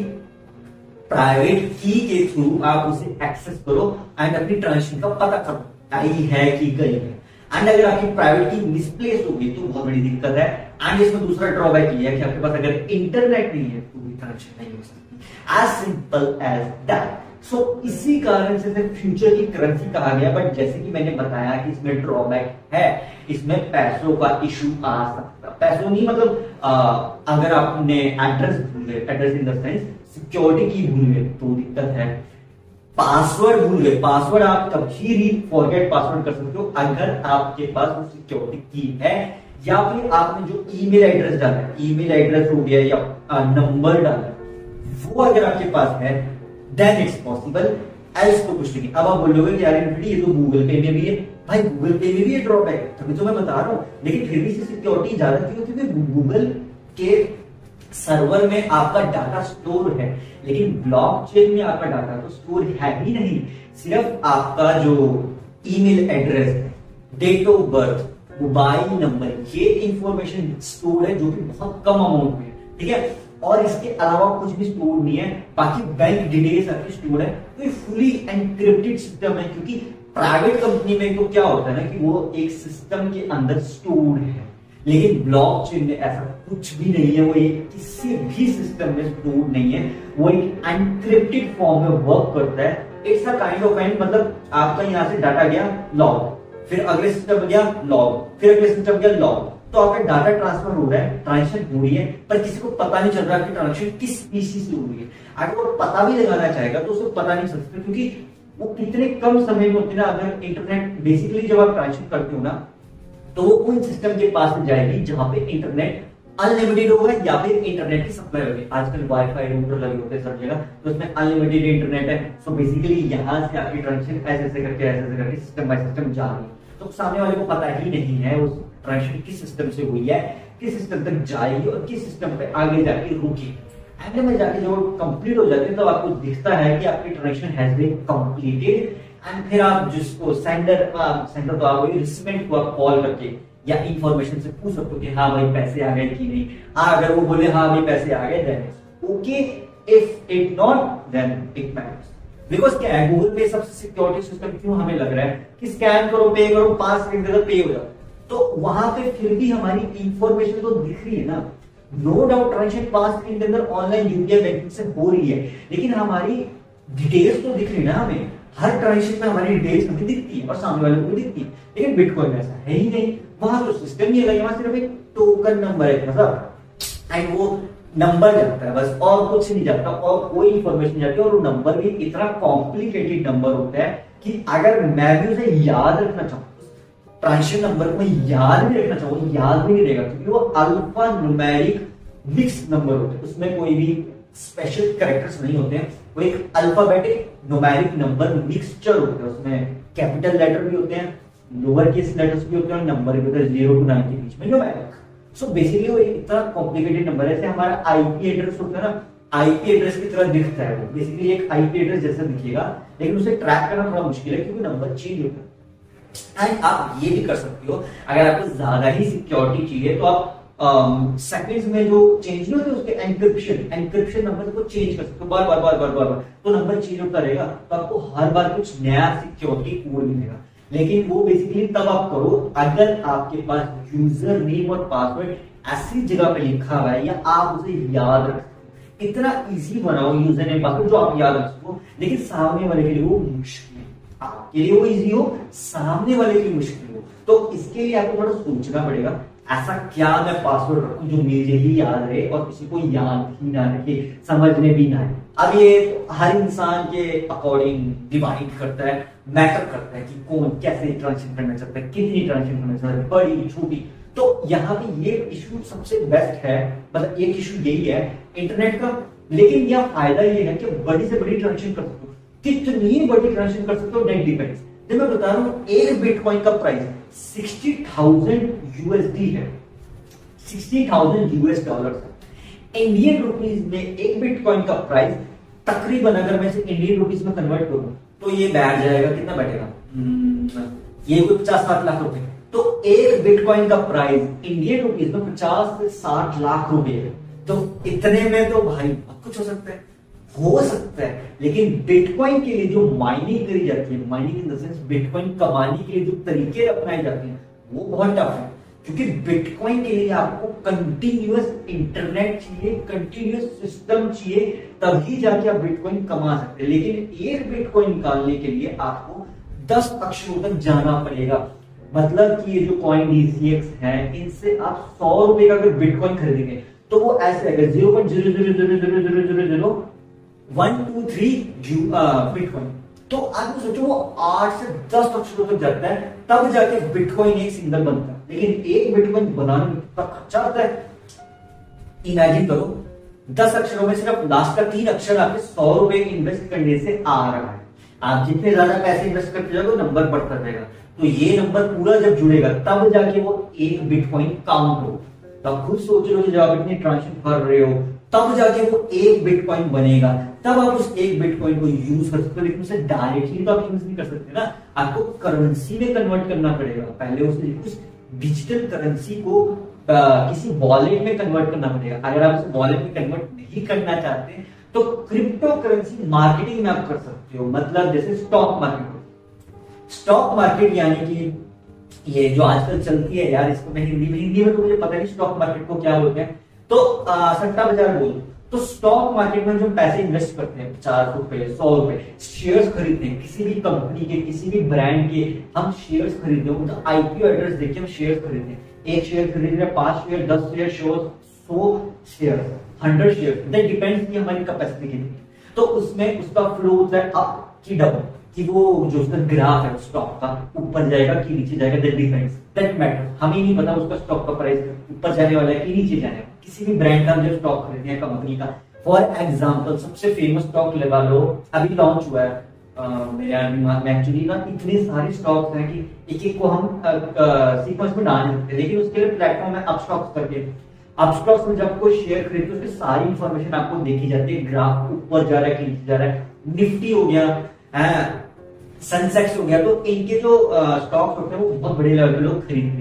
प्राइवेट की के थ्रू आप उसे एक्सेस करो एंड अपनी ट्रांजेक्शन का पता करो आई है कि गई है। एंड अगर आपकी प्राइवेट की मिसप्लेस होगी तो बहुत बड़ी दिक्कत है। एंड इसमें दूसरा ड्रॉबैक ये है कि आपके पास अगर इंटरनेट नहीं है तो भी ट्रांजेक्शन नहीं हो सकती। As simple as that. So इसी कारण से फ्यूचर की करेंसी कहा गया, बट जैसे कि मैंने बताया कि इसमें ड्रॉबैक है, इसमें पैसों का इशू आ सकता। पैसों नहीं मतलब आ, अगर आपने एड्रेस भूल गए, address in the sense security की भूल गए तो दिक्कत है। पासवर्ड भूल गए, पासवर्ड आप तभी री फॉरगेट पासवर्ड कर सकते हो अगर आपके पास वो सिक्योरिटी की है, या फिर आपने जो ईमेल एड्रेस डाला है, ईमेल एड्रेस हो गया या नंबर डाला है, वो अगर आपके पास है देन इट्स पॉसिबल, एल्स तो कुछ नहीं। अब आप बोलोगे कि यार ये तो गूगल पे में भी है, भाई गूगल पे में भी ये ड्रॉबैक है, तभी तो मैं बता रहा हूं। लेकिन फिर भी सिक्योरिटी ज्यादा क्यों, क्योंकि गूगल के सर्वर में आपका डाटा स्टोर है, लेकिन ब्लॉकचेन में आपका डाटा तो स्टोर है ही नहीं। सिर्फ आपका जो email address, date of birth, mobile number, ये इंफॉर्मेशन स्टोर है जो कि बहुत कम अमाउंट में, ठीक है। और इसके अलावा कुछ भी स्टोर नहीं है। बाकी बैंक डिटेल्स आपकी स्टोर है, तो ये फुली एनक्रिप्टेड सिस्टम है। क्योंकि प्राइवेट कंपनी में तो क्या होता है ना कि वो एक सिस्टम के अंदर स्टोर है, लेकिन ब्लॉकचेन में ऐसा कुछ भी नहीं है। वो एक किसी भी सिस्टम में स्टोर नहीं है, वो एक एनक्रिप्टेड फॉर्म में वर्क करता है। It's a kind of and, मतलब आपका यहां से डाटा गया लॉग, फिर अगले सिस्टम गया लॉग, फिर अगले सिस्टम गया लॉग, तो आपका डाटा ट्रांसफर हो रहा है, ट्रांजेक्शन हो रही है, पर किसी को पता नहीं चल रहा कि ट्रांजेक्शन किस पीसी से हो रही है। अगर वो पता भी लगाना चाहेगा तो उसको पता नहीं सकता, क्योंकि वो कितने कम समय में होती है ना। अगर इंटरनेट बेसिकली जब आप ट्रांजेक्शन करते हो ना, तो वो उन सिस्टम के पास जाएगी जहां पे इंटरनेट अनलिमिटेड होगा या फिर इंटरनेट की सप्लाई होगी। आजकल वाईफाई रूटर लगे होते हैं सब जगह, तो उसमें अनलिमिटेड इंटरनेट है। सो बेसिकली यहां से आपकी ट्रांजेक्शन ऐसे ऐसे करके ऐसे ऐसे करके सिस्टम बाय सिस्टम जा रही है, तो सामने वाले को पता ही नहीं है उस ट्रांजेक्शन किस सिस्टम से हुई है, किस सिस्टम तक जाएगी और किस सिस्टम पे आगे जाके रुकी। एंड में जाके जब कंप्लीट हो जाती है तो आपको दिखता है कि आपकी transaction has been completed. And फिर आप जिसको सेंडर सेंडर तो आप रिसिपेंट को आप कॉल करके या इंफॉर्मेशन से पूछ सकते हो कि हाँ भाई पैसे आ गए कि नहीं। हाँ, अगर वो बोले हाँ भाई पैसे आ गए then okay. If it not then it matters. Because क्या है, गूगल पे सबसे सिक्योरिटी सिस्टम क्यों हमें लग रहा है कि स्कैन करो, पे करो, पांच सेकंड के अंदर पे हो जाओ, तो वहां पे फिर भी हमारी इंफॉर्मेशन तो दिख रही है ना। नो डाउट ट्रांजेक्शन पांच सेकंड के अंदर ऑनलाइन यूपीआई बैंकिंग से हो रही है, लेकिन हमारी डिटेल्स तो दिख रही है ना हमें। हर ट्रांजेक्शन में हमारी डिटेल्स हमें दिखती है और सामने वाले को भी दिखती है, लेकिन बिटकॉइन में ऐसा है ही नहीं। वहां तो सिस्टम ही है, वहां सिर्फ एक टोकन नंबर है, मतलब एंड वो नंबर जाता है बस, और कुछ नहीं जाता, और कोई इंफॉर्मेशन जाती है। और वो नंबर भी इतना कॉम्प्लिकेटेड नंबर होता है कि अगर मैं भी उसे याद रखना चाहूँ, ट्रांजेक्शन नंबर को याद भी रखना चाहूँ, याद भी नहीं रहेगा, क्योंकि वो अल्फा न्यूमेरिक मिक्स नंबर होते हैं, उसमें कोई भी स्पेशल कैरेक्टर्स नहीं होते हैं। वो एक अल्फाबेटिक न्यूमेरिक नंबर मिक्सचर होते हैं, उसमें कैपिटल लेटर भी होते हैं, लोअर केस लेटर्स भी होते हैं, और नंबर भी होते हैं जीरो टू नाइन के बीच में न्यूमेरिक। सो बेसिकली वो इतना कॉम्प्लिकेटेड नंबर है, जैसे हमारा आईपी एड्रेस होता है ना, आईपी एड्रेस की तरह दिखता है वो, बेसिकली एक आईपी एड्रेस जैसा दिखेगा, लेकिन उसे ट्रैक करना थोड़ा मुश्किल है क्योंकि नंबर चेंज होता है। एंड आप ये भी कर सकते हो, अगर आपको ज्यादा ही सिक्योरिटी चाहिए तो आप सेकंड्स um, में जो चेंज नहीं होते उसके एनक्रिप्शन एनक्रिप्शन नंबर को चेंज कर सकते हो, बार बार बार बार बार बार तो नंबर चेंज होता रहेगा, तो आपको हर बार कुछ नया सिक्योरिटी कोड मिलेगा। लेकिन वो बेसिकली तब आप करो अगर आपके पास यूजर नेम और पासवर्ड ऐसी जगह पे लिखा हुआ है या आप उसे याद रख सको। इतना इजी बनाओ यूजर नेम पासवर्ड जो आप याद रख सको, लेकिन सामने वाले के लिए वो मुश्किल, आपके लिए वो इजी हो, सामने वाले के लिए मुश्किल हो। तो इसके लिए आपको थोड़ा सोचना पड़ेगा, ऐसा क्या मैं पासवर्ड रखूं जो मुझे ही याद रहे और किसी को याद ही ना रखे, समझने भी ना आए। अब ये हर इंसान के अकॉर्डिंग डिवाइड करता है, मैटर करता है कि कौन कैसे ट्रांजेक्शन करना चाहता है, कितनी ट्रांजेक्शन करना चाहता है, बड़ी छोटी। तो यहाँ पे ये इशू सबसे बेस्ट है, मतलब एक इशू यही है इंटरनेट का। लेकिन यह फायदा ये है कि बड़ी से बड़ी ट्रांजेक्शन कर सकते हो, कितनी बड़ी ट्रांजेक्शन कर सकते हो, नेट डिपेंड्स। जब मैं बता रहा हूँ एक बिटकॉइन का प्राइस सिक्सटी थाउजेंड यूएसडी है, सिक्सटी थाउजेंड यूएस डॉलर है। इंडियन रुपीज में एक बिटकॉइन का प्राइस तकरीबन, अगर मैं इसे इंडियन रुपीज में कन्वर्ट करूं तो ये बैठ जाएगा, कितना बैठेगा, ये कोई पचास साठ लाख रुपए। तो एक बिटकॉइन का प्राइस इंडियन रुपीज में पचास से साठ लाख रुपए है। तो इतने में तो भाई बहुत कुछ हो सकता है, हो सकता है। लेकिन बिटकॉइन के लिए जो माइनिंग करी जाती है, mining in the sense bitcoin कमाने के लिए जो तरीके अपनाए जाते हैं वो बहुत टफ है, क्योंकि बिटकॉइन के लिए आपको कंटिन्यूअस इंटरनेट चाहिए, कंटिन्यूअस सिस्टम चाहिए, तभी जाके आप बिटकॉइन कमा सकते हैं। लेकिन एक बिटकॉइन निकालने के लिए आपको दस अक्षरों तक जाना पड़ेगा। मतलब कि ये जो कॉइन डीसीएक्स है, इनसे आप सौ रुपए का अगर बिटकॉइन खरीदेंगे तो वो ऐसे आएगा zero point zero zero zero zero zero zero zero one two three bitcoin. तो आप सोचो वो आठ से दस अक्षरों तक जाता है, तब जाके बिटकॉइन एक सिंगल बनता है। लेकिन एक बिटकॉइन बनाने में कितना खर्चा आता है, इमेजिन करो, दस अक्षरों में सिर्फ लास्ट का तीन अक्षर आपके सौ रुपए इन्वेस्ट करने से आ रहा है। आप जितने ज्यादा पैसे इन्वेस्ट करते जाओगे नंबर बढ़ता रहेगा। तो ये नंबर पूरा जब जुड़ेगा तब जाके वो एक बिटकॉइन काउंट हो। तो आप खुद सोच लो, जब आप इतनी ट्रांजेक्शन कर रहे हो तब जाके वो एक बिटकॉइन बनेगा, तब आप उस एक बिटकॉइन को यूज कर सकते हो। लेकिन उसे डायरेक्टली तो आप यूज नहीं कर सकते ना, आपको करेंसी में कन्वर्ट करना पड़ेगा। पहले उसे कुछ डिजिटल करेंसी को आ, किसी वॉलेट में कन्वर्ट करना पड़ेगा। अगर आप उसे वॉलेट में कन्वर्ट नहीं करना चाहते तो क्रिप्टो करेंसी मार्केटिंग में आप कर सकते हो। मतलब जैसे स्टॉक मार्केट, स्टॉक मार्केट यानी कि ये जो आजकल चलती है यार, इसको मैं हिंदी में हिंदी में तो मुझे पता नहीं स्टॉक मार्केट को क्या बोलते हैं, तो सट्टा बाजार बोल। तो स्टॉक मार्केट में जो पैसे इन्वेस्ट करते हैं, पचास रुपए सौ रुपए शेयर्स खरीदते हैं, किसी भी कंपनी के किसी भी ब्रांड के हम शेयर्स खरीदते हैं, तो आईपीओ एड्रेस देखिए हम शेयर्स खरीदते हैं। एक शेयर खरीद रहे, पांच शेयर, दस शेयर, सौ share, hundred share, that depends की हमारी कैपेसिटी कितनी। तो उसमें उसका फ्लो होता है अप की डाउन, कि वो जो उसका ग्राफ है स्टॉक का ऊपर जाएगा कि नीचे जाएगा, दैट डिपेंड्स, दैट मैटर। हमें नहीं पता उसका स्टॉक का प्राइस ऊपर जाने वाला है कि नीचे जाने वाला है। किसी भी ब्रांड का हम जब स्टॉक खरीदते हैं कंपनी का, फॉर एग्जांपल सबसे फेमस स्टॉक लगा लो, अभी लॉन्च हुआ है मेरे दिमाग में एक्चुअली ना, इतने सारे स्टॉक्स हैं कि एक एक को हम सीक्वेंस में डाल सकते हैं। लेकिन उसके लिए प्लेटफॉर्म है अपस्टॉक्स करके। अपस्टॉक्स में जब कोई शेयर खरीदते उसकी सारी इंफॉर्मेशन आपको देखी जाती है, ग्राफ ऊपर जा रहा है कि नीचे जा रहा है, निफ्टी हो गया, सेंसेक्स हो गया। तो इनके जो स्टॉक्स होते हैं वो बहुत बड़े लेवल पे लोग खरीदते हैं।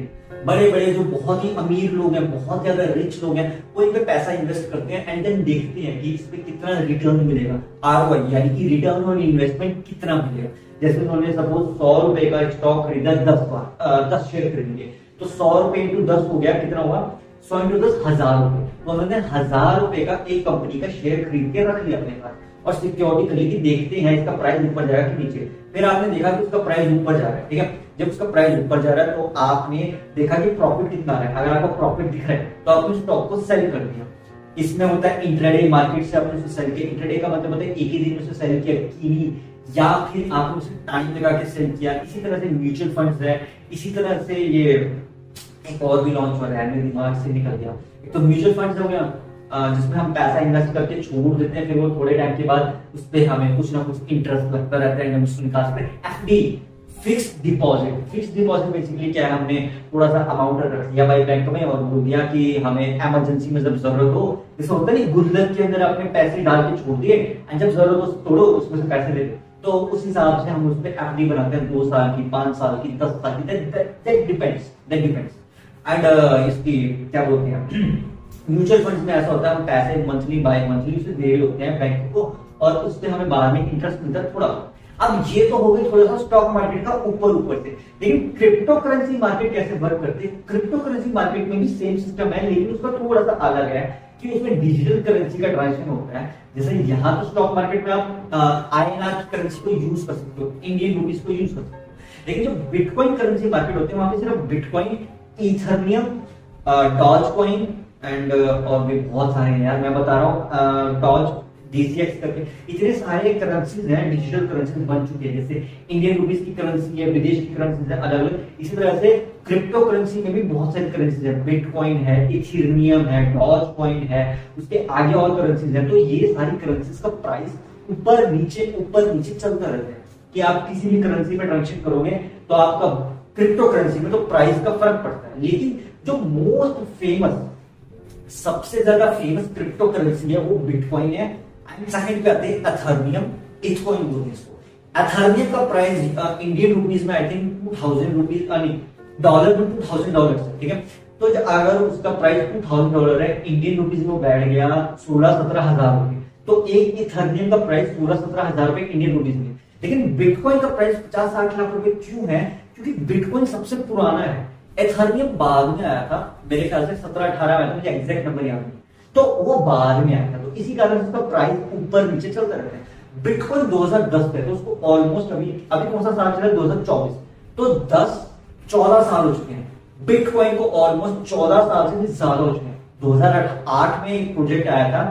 बड़े बड़े जो बहुत ही अमीर लोग हैं, बहुत ज्यादा रिच लोग हैं, वो इन पे पैसा इन्वेस्ट करते हैं एंड देन देखते हैं कि इस पे कितना रिटर्न मिलेगा, आरओआई यानी कि रिटर्न ऑन इन्वेस्टमेंट कितना मिलेगा। जैसे उन्होंने सपोज सौ रुपए का स्टॉक खरीदा, दस बार दस शेयर खरीदेंगे, तो सौ रुपए इंटू दस हो गया, कितना हुआ, सौ इंटू दस हजार रुपए। तो उन्होंने हजार रुपए का एक कंपनी का शेयर खरीद के रख लिया अपने पास और सिक्योरिटी खरीद के देखते हैं इसका प्राइस ऊपर जाएगा कि नीचे। फिर आपने देखा कि उसका प्राइस ऊपर जा रहा है, ठीक है। जब उसका प्राइस ऊपर जा रहा है तो आपने देखा कि प्रॉफिट कितना आ रहा है। अगर आपको प्रॉफिट दिख रहा है तो आपने स्टॉक को सेल कर दिया। इसमें होता है इंट्राडे, मार्केट से आपने उसे सेल किया। इंट्राडे का मतलब होता है एक ही दिन में उसे सेल किया कि नहीं, या फिर आपने उसे टाइम लगा के सेल किया। इसी तरह से म्यूचुअल फंड्स है, इसी तरह से ये एक और भी लॉन्च हो रहा है, मेरे दिमाग से निकल गया। एक तो म्यूचुअल फंड्स हो गया जिसमें हम पैसा इन्वेस्ट करके छोड़ देते हैं, फिर वो थोड़े टाइम के बाद उस पर हमें कुछ ना कुछ इंटरेस्ट लगता रहता है, हम उसको निकाल सकते हैं। FD, fixed deposit. Fixed deposit basically क्या है, हमने थोड़ा सा अमाउंट रख दिया भाई बैंक में और बोल दिया कि हमें इमरजेंसी में जब जरूरत हो, जैसे होता है नहीं गुल्लक के अंदर अपने पैसे डाल के छोड़ दिए एंड जब जरूरत हो तोड़ो उसमें से पैसे ले लो। तो उस हिसाब से हम उस पर एफडी बनाते हैं, दो साल की, पांच साल की, दस साल की, that depends that depends and इसकी क्या बोलते हैं म्यूचुअल फंड्स में ऐसा होता है हम पैसे मंथली बाय मंथली उसे दे रहे होते हैं बैंक को और उससे हमें बाद में इंटरेस्ट मिलता है थोड़ा। अब ये तो हो गई थोड़ा सा स्टॉक मार्केट का ऊपर ऊपर से, लेकिन क्रिप्टो करेंसी मार्केट कैसे वर्क करती है। क्रिप्टो करेंसी मार्केट में भी सेम सिस्टम है, लेकिन उसका थोड़ा सा अलग है कि उसमें डिजिटल करेंसी का ट्रांजेक्शन होता है। जैसे यहाँ तो स्टॉक मार्केट में आप आईएनआर की करेंसी को यूज कर सकते हो, इंडियन रुपीज को यूज कर सकते हो, लेकिन जो बिटकॉइन करेंसी मार्केट होती है वहां पे सिर्फ bitcoin, Ethereum, Dogecoin and और भी बहुत सारे हैं यार, मैं बता रहा हूँ डॉज, डीसीएक्स करके इतने सारे करेंसीज हैं, डिजिटल करेंसीज बन चुके हैं। जैसे इंडियन रुपीज की करेंसी है, विदेश की करेंसीज है अलग अलग, इसी तरह से क्रिप्टो करेंसी में भी बहुत सारी करेंसीज है, बिटकॉइन है, इथेरियम है, डॉज कॉइन है, उसके आगे और करेंसीज है। तो ये सारी करेंसीज का प्राइस ऊपर नीचे ऊपर नीचे चलता रहता है कि आप किसी भी करेंसी में ट्रांजेक्शन करोगे तो आपका क्रिप्टो करेंसी में तो प्राइस का फर्क पड़ता है। लेकिन जो मोस्ट फेमस, सबसे ज्यादा फेमस क्रिप्टो करेंसी है वो बिटकॉइन है एंड सेकंड पे आते हैं एथेरियम, इथकॉइन बोलते हैं इसको। एथेरियम का प्राइस इंडियन रुपीस में I think two thousand rupees dollar में टू थाउजेंड डॉलर है, ठीक है। तो अगर उसका प्राइस टू थाउजेंड डॉलर है, इंडियन रुपीज में बैठ गया सोलह सत्रह हजार रुपए, तो एक इथेरियम का प्राइस सोलह सत्रह हजार रुपए इंडियन रुपीज में। लेकिन बिटकॉइन का प्राइस पचास साठ लाख रुपए क्यों है, क्योंकि बिटकॉइन सबसे पुराना है, एथेरियम बाद में आया था, मेरे ख्याल से सत्रह अठारह में, मुझे एग्जैक्ट नंबर याद नहीं, तो वो बाद में आया था। तो इसी कारण उसका प्राइस ऊपर नीचे चलता रहता है। बिटकॉइन दो हज़ार दस पे, तो उसको ऑलमोस्ट अभी अभी कौन सा साल चला है, दो हज़ार चौबीस, तो दस चौदह साल हो चुके हैं। बिटकॉइन को ऑलमोस्ट चौदह साल से भी ज्यादा हो चुके हैं। दो हज़ार आठ में एक प्रोजेक्ट आया था,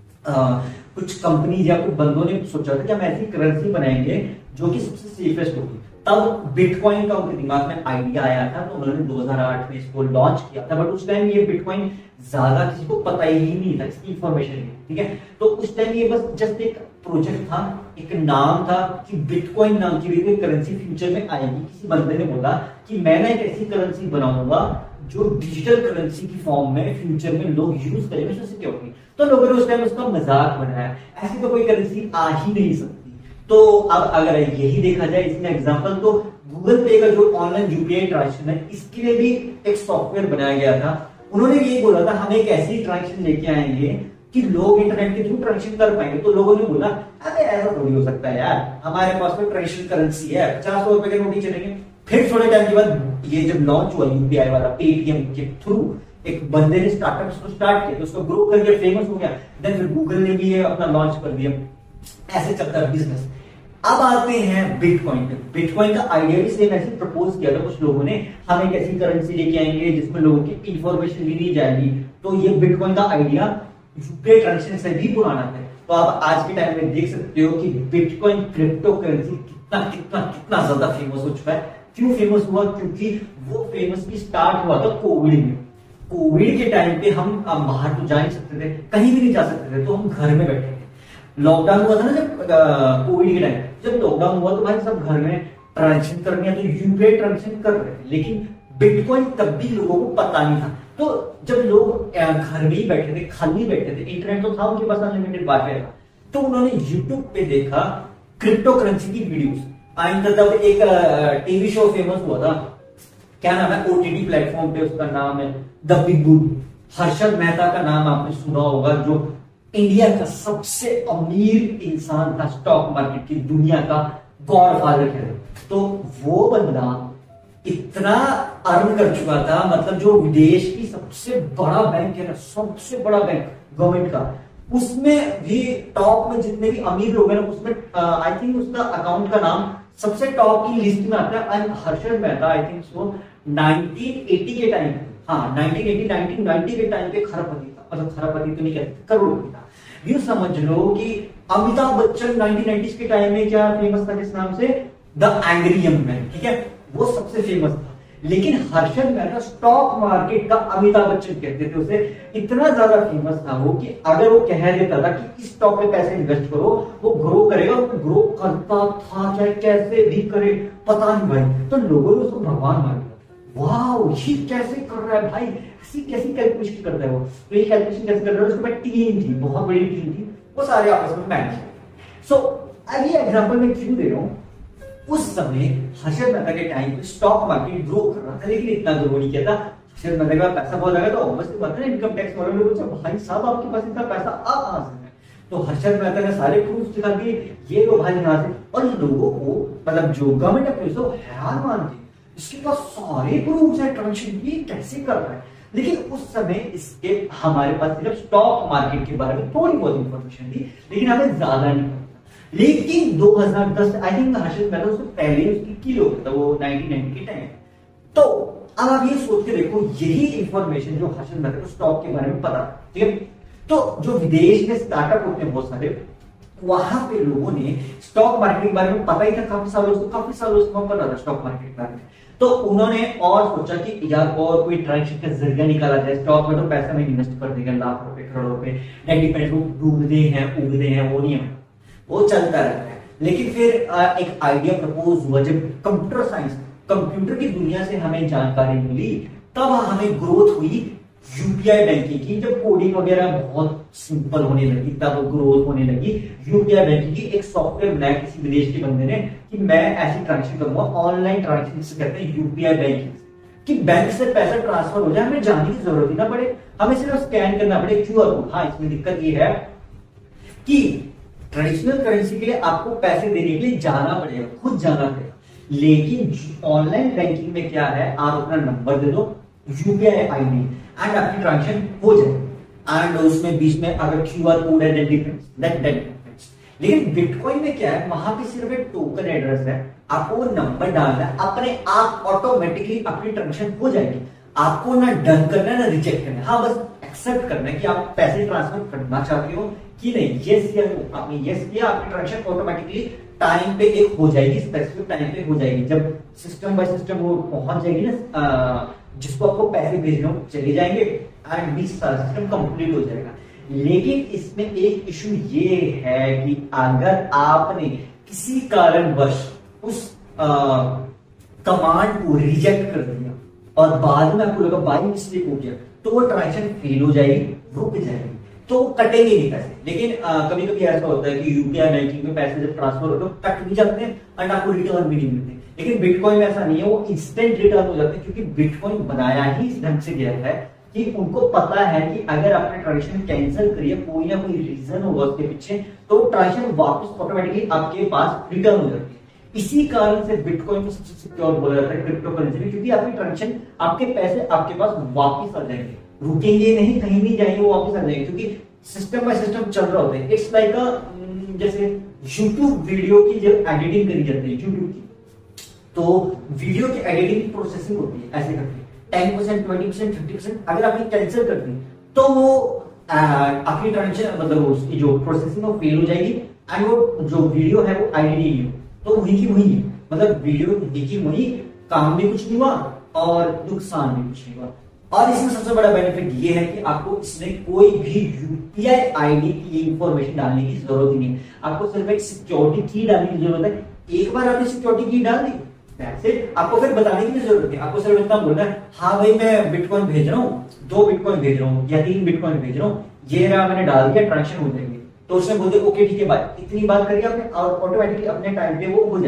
आ, कुछ कंपनीज या कुछ बंदों ने सोचा था कि हम ऐसी करेंसी बनाएंगे जो कि सबसे सेफेस्ट होगी। तब बिटकॉइन का उनके दिमाग में आइडिया आया था, तो उन्होंने दो हज़ार आठ में इसको लॉन्च किया था। बट उस टाइम ये बिटकॉइन ज्यादा किसी को पता ही नहीं था, इसकी इंफॉर्मेशन नहीं, ठीक है। तो उस टाइम ये बस जस्ट एक प्रोजेक्ट था, एक नाम था कि बिटकॉइन नाम की भी करेंसी फ्यूचर में आएगी। किसी बंदे ने बोला कि मैं ना एक ऐसी करेंसी बनाऊंगा जो डिजिटल करेंसी की फॉर्म में फ्यूचर में लोग यूज करेंगे, उसमें सिक्योरिटी। तो लोगों ने उस टाइम उसका मजाक बनाया, ऐसी तो कोई करेंसी आ ही नहीं सकती। तो अब अगर यही देखा जाए इसमें एग्जांपल, तो गूगल पे का जो ऑनलाइन यूपीआई ट्रांजेक्शन है, इसके लिए भी एक सॉफ्टवेयर बनाया गया था। उन्होंने ये बोला था हम एक ऐसी ट्रांजेक्शन लेके आएंगे कि लोग इंटरनेट के थ्रू ट्रांजेक्शन कर पाएंगे। तो लोगों ने बोला अरे ऐसा थोड़ी हो सकता है यार, हमारे पास में ट्रेडिशनल करेंसी है, पचास सौ रुपए के नोट ही चलेंगे। फिर थोड़े टाइम के बाद ये जब लॉन्च हुआ यूपीआई वाला पेटीएम के थ्रू, एक बंदे ने स्टार्टअप को स्टार्ट किया, तो उसको ग्रो करके फेमस हो गया। देन फिर गूगल ने भी ये अपना लॉन्च कर दिया, ऐसे चलता है बिजनेस। अब आते हैं बिटकॉइन पे। बिटकॉइन का आइडिया भी सेम ऐसे प्रपोज किया था कुछ लोगों ने, हम एक ऐसी करेंसी लेके आएंगे जिसमें लोगों की इंफॉर्मेशन भी दी जाएगी। तो ये बिटकॉइन का आइडिया यूपीआई ट्रांजेक्शन से भी पुराना है। तो आप आज के टाइम में देख सकते हो कि बिटकॉइन क्रिप्टो करेंसी कितना कितना कितना ज्यादा फेमस हो चुका है। क्यों फेमस हुआ, क्योंकि वो फेमस भी स्टार्ट हुआ था कोविड में। कोविड के टाइम पे हम बाहर तो जा नहीं सकते थे, कहीं भी नहीं जा सकते थे, तो हम घर में बैठे थे। लॉकडाउन हुआ था ना जब कोविड के टाइम, जब लॉकडाउन हुआ तो भाई सब घर में ट्रांजेक्शन करनी है, तो यूपीआई ट्रांजेक्शन कर रहे थे। लेकिन बिटकॉइन तब भी लोगों को पता नहीं था। तो जब लोग घर में ही बैठे थे, खाली बैठे थे, इंटरनेट तो था उनके पास, अनलिमिटेड वाईफाई था, तो उन्होंने यूट्यूब पे देखा क्रिप्टो करेंसी की वीडियोस। आइन तब एक टीवी शो फेमस हुआ था, क्या नाम है, ओटीटी प्लेटफॉर्म पे उसका नाम है the big bull. Harshad Mehta का नाम आपने सुना होगा, जो इंडिया का सबसे अमीर इंसान था, स्टॉक मार्केट की दुनिया का गॉडफादर कह रहे। तो वो बंदा इतना अर्न कर चुका था, मतलब जो विदेश की सबसे बड़ा बैंक है ना, सबसे बड़ा बैंक गवर्नमेंट का, उसमें भी टॉप में जितने भी अमीर लोग हैं ना, उसमें आई थिंक उसका अकाउंट का नाम सबसे टॉप की लिस्ट में आता है। And Harshad Mehta I think so nineteen eighty के टाइम, हाँ नाइनटीन एटी नाइनटीन नाइनटी के टाइम पे खरबपति था, मतलब खरबपति तो नहीं कहते, करोड़पति था। यूं समझ लो कि अमिताभ बच्चन नाइनटीन नाइंटीज़ के टाइम में क्या फेमस था, किस नाम से, द एंग्री यंग मैन, ठीक है, वो सबसे फेमस था। लेकिन हर्षद मेहता स्टॉक मार्केट का अमिताभ बच्चन कहते थे उसे, इतना ज्यादा फेमस था वो कि अगर वो कह देता था कि इस स्टॉक में पैसे इन्वेस्ट करो, वो ग्रो करेगा, वो ग्रो करता था, चाहे कैसे भी करे पता नहीं भाई। तो लोगों ने उसको भगवान मान लिया, वाह ये कैसे कर रहा है भाई, ऐसी कैसी कैलकुलेशन करता है वो। तो ये कैलकुलेशन कैसे कर रहा है, उसके बाद टीम थी, बहुत बड़ी टीम थी, वो सारे आपस में मैनेज किया। सो अब ये एग्जाम्पल मैं क्यों दे रहा हूँ, उस समय हर्षद मेहता के टाइम पे स्टॉक मार्केट ग्रो कर रहा था, लेकिन इतना ग्रो नहीं किया था। हर्षद मेहता का पैसा बहुत लगा, तो ऑब्वियसली बात है इनकम टैक्स वालों ने पूछा, भाई साहब आपके पास इतना पैसा आ कहां से है? तो हर्षद मेहता ने सारे प्रूफ दिखा दिए, ये लो भाई यहाँ से। और लोगों को, मतलब जो गवर्नमेंट एम्प्लॉइज को हैरान मानते, इसके पास सारे प्रूफ है ट्रांजेक्शन, ये कैसे कर रहा है। लेकिन उस समय इसके हमारे पास सिर्फ स्टॉक मार्केट के बारे में थोड़ी बहुत इंफॉर्मेशन थी, लेकिन हमें ज्यादा नहीं। लेकिन दो हज़ार दस आई थिंक हर्षद मेहता उससे पहले उसकी किल हो गया था, वो नाइनटीन नाइंटी के टाइम। तो अब आप ये सोच के देखो, यही इंफॉर्मेशन जो हर्षद मेहता को स्टॉक के बारे में पता, ठीक है। तो जो विदेश में स्टार्टअप होते हैं बहुत सारे, वहां पे लोगों ने स्टॉक मार्केट के बारे में पता ही था, काफी सालों से काफी सालों से पता था स्टॉक मार्केट के बारे में। तो उन्होंने और सोचा कि यार और कोई ट्रांजेक्शन का जरिया निकाला जाए, स्टॉक में तो पैसा में इन्वेस्ट कर देगा लाख रुपए करोड़ रुपए, डूबते हैं उगते हैं, वो नहीं है, वो चलता रहता है। लेकिन फिर एक आइडिया प्रपोज हुआ, जब कंप्यूटर साइंस, कंप्यूटर की दुनिया से हमें जानकारी मिली, तब हमें ग्रोथ हुई यूपीआई बैंकिंग की। जब कोडिंग वगैरह बहुत सिंपल होने लगी, तब ग्रोथ होने लगी यूपीआई बैंकिंग की। एक सॉफ्टवेयर बनाया किसी विदेश के बंदे ने कि मैं ऐसी ट्रांजेक्शन करूंगा, ऑनलाइन ट्रांजेक्शन कहते हैं यूपीआई बैंकिंग, कि बैंक से पैसा ट्रांसफर हो जाए, हमें जाने की जरूरत ही ना पड़े, हमें सिर्फ स्कैन करना पड़े क्यूआर कोड। हाँ, इसमें दिक्कत ये है कि ट्रेडिशनल करेंसी के लिए आपको पैसे देने के लिए जाना पड़ेगा, खुद जाना पड़ेगा। लेकिन ऑनलाइन बैंकिंग में क्या है, आप अपना नंबर दे दो, यूपीआई आईडी, एंड आपकी ट्रांजेक्शन हो जाए। एंड उसमें बीच में अगर क्यूआर कोड है that difference, that that difference. लेकिन बिटकॉइन में क्या है, वहां पे सिर्फ एक टोकन एड्रेस है, आपको वो नंबर डालना है, अपने आप ऑटोमेटिकली अपनी ट्रांजेक्शन हो जाएगी। आपको ना डन करना है ना रिजेक्ट करना है, हाँ बस एक्सेप्ट करना है कि आप पैसे ट्रांसफर करना चाहते हो कि नहीं। यस या नो, आपने यस किया, आपकी ट्रांजेक्शन ऑटोमेटिकली टाइम पे एक हो जाएगी, स्पेसिफिक टाइम पे हो जाएगी। जब सिस्टम बाय सिस्टम वो पहुंच जाएगी ना, जिसको आपको पैसे भेजने हो चले जाएंगे, एंड बीस साल सिस्टम कंप्लीट हो जाएगा। लेकिन इसमें एक इशू ये है कि अगर आपने किसी कारणवश उस कमांड को रिजेक्ट कर दिया और बाद में आपको लगा बाई मिस्टेक हो गया, तो वो ट्रांजेक्शन फेल हो जाएगी, रुक जाएगी, तो कटेंगे नहीं पैसे। लेकिन कभी कभी ऐसा होता है कि यूपीआई बैंकिंग में पैसे जब ट्रांसफर होते हैं कट भी जाते हैं एंड आपको रिटर्न भी नहीं मिलते। लेकिन बिटकॉइन में ऐसा नहीं है, वो इंस्टेंट रिटर्न हो जाते हैं, क्योंकि बिटकॉइन बनाया ही इस ढंग से गया है कि उनको पता है कि अगर आपने ट्रांजेक्शन कैंसिल करी है, कोई ना कोई रीजन होगा उसके पीछे, तो ट्रांजेक्शन वापस ऑटोमेटिकली आपके पास रिटर्न हो जाती है। इसी कारण से बिटकॉइन को सबसे सिक्योर बोला जाता है क्रिप्टो करेंसी में, क्योंकि आपकी ट्रांजेक्शन, आपके पैसे आपके पास वापस आ जाएंगे, रुकेंगे नहीं, कहीं नहीं जाएंगे, वो वापस आ जाएंगे, क्योंकि सिस्टम बाय सिस्टम चल रहा होता है। इट्स लाइक अ जैसे यूट्यूब वीडियो की जब एडिटिंग करी जाती है यूट्यूब की, तो वीडियो की एडिटिंग प्रोसेसिंग होती है ऐसे करके ten percent, twenty percent, fifty percent. अगर आपने कैंसिल कर दी तो वो आपकी ट्रांजेक्शन, मतलब उसकी जो प्रोसेसिंग है वो फेल हो जाएगी, एंड वो जो वीडियो है वो आईडी नहीं हो, तो वही की वही है, मतलब वीडियो की वही, काम भी कुछ नहीं हुआ और नुकसान भी कुछ नहीं हुआ। और इसमें सबसे बड़ा बेनिफिट ये है कि आपको इसमें कोई भी यूपीआई आईडी की इंफॉर्मेशन डालने की जरूरत ही नहीं है, आपको सिर्फ एक सिक्योरिटी की डालने की जरूरत है। एक बार आपने सिक्योरिटी की डाल दी, आपको फिर बताने की जरूरत है, आपको सिर्फ इतना बोलना है, हाँ भाई मैं बिटकॉइन भेज रहा हूँ, दो बिटकॉइन भेज रहा हूँ या तीन बिटकॉइन भेज रहा हूँ, ये रहा मैंने डाल दिया, ट्रांजेक्शन हो जाएंगे। तो उसने बोलते ओके ठीक है भाई, इतनी बात करिए आपने और ऑटोमेटिकली अपने टाइम पे वो हो जाएगी।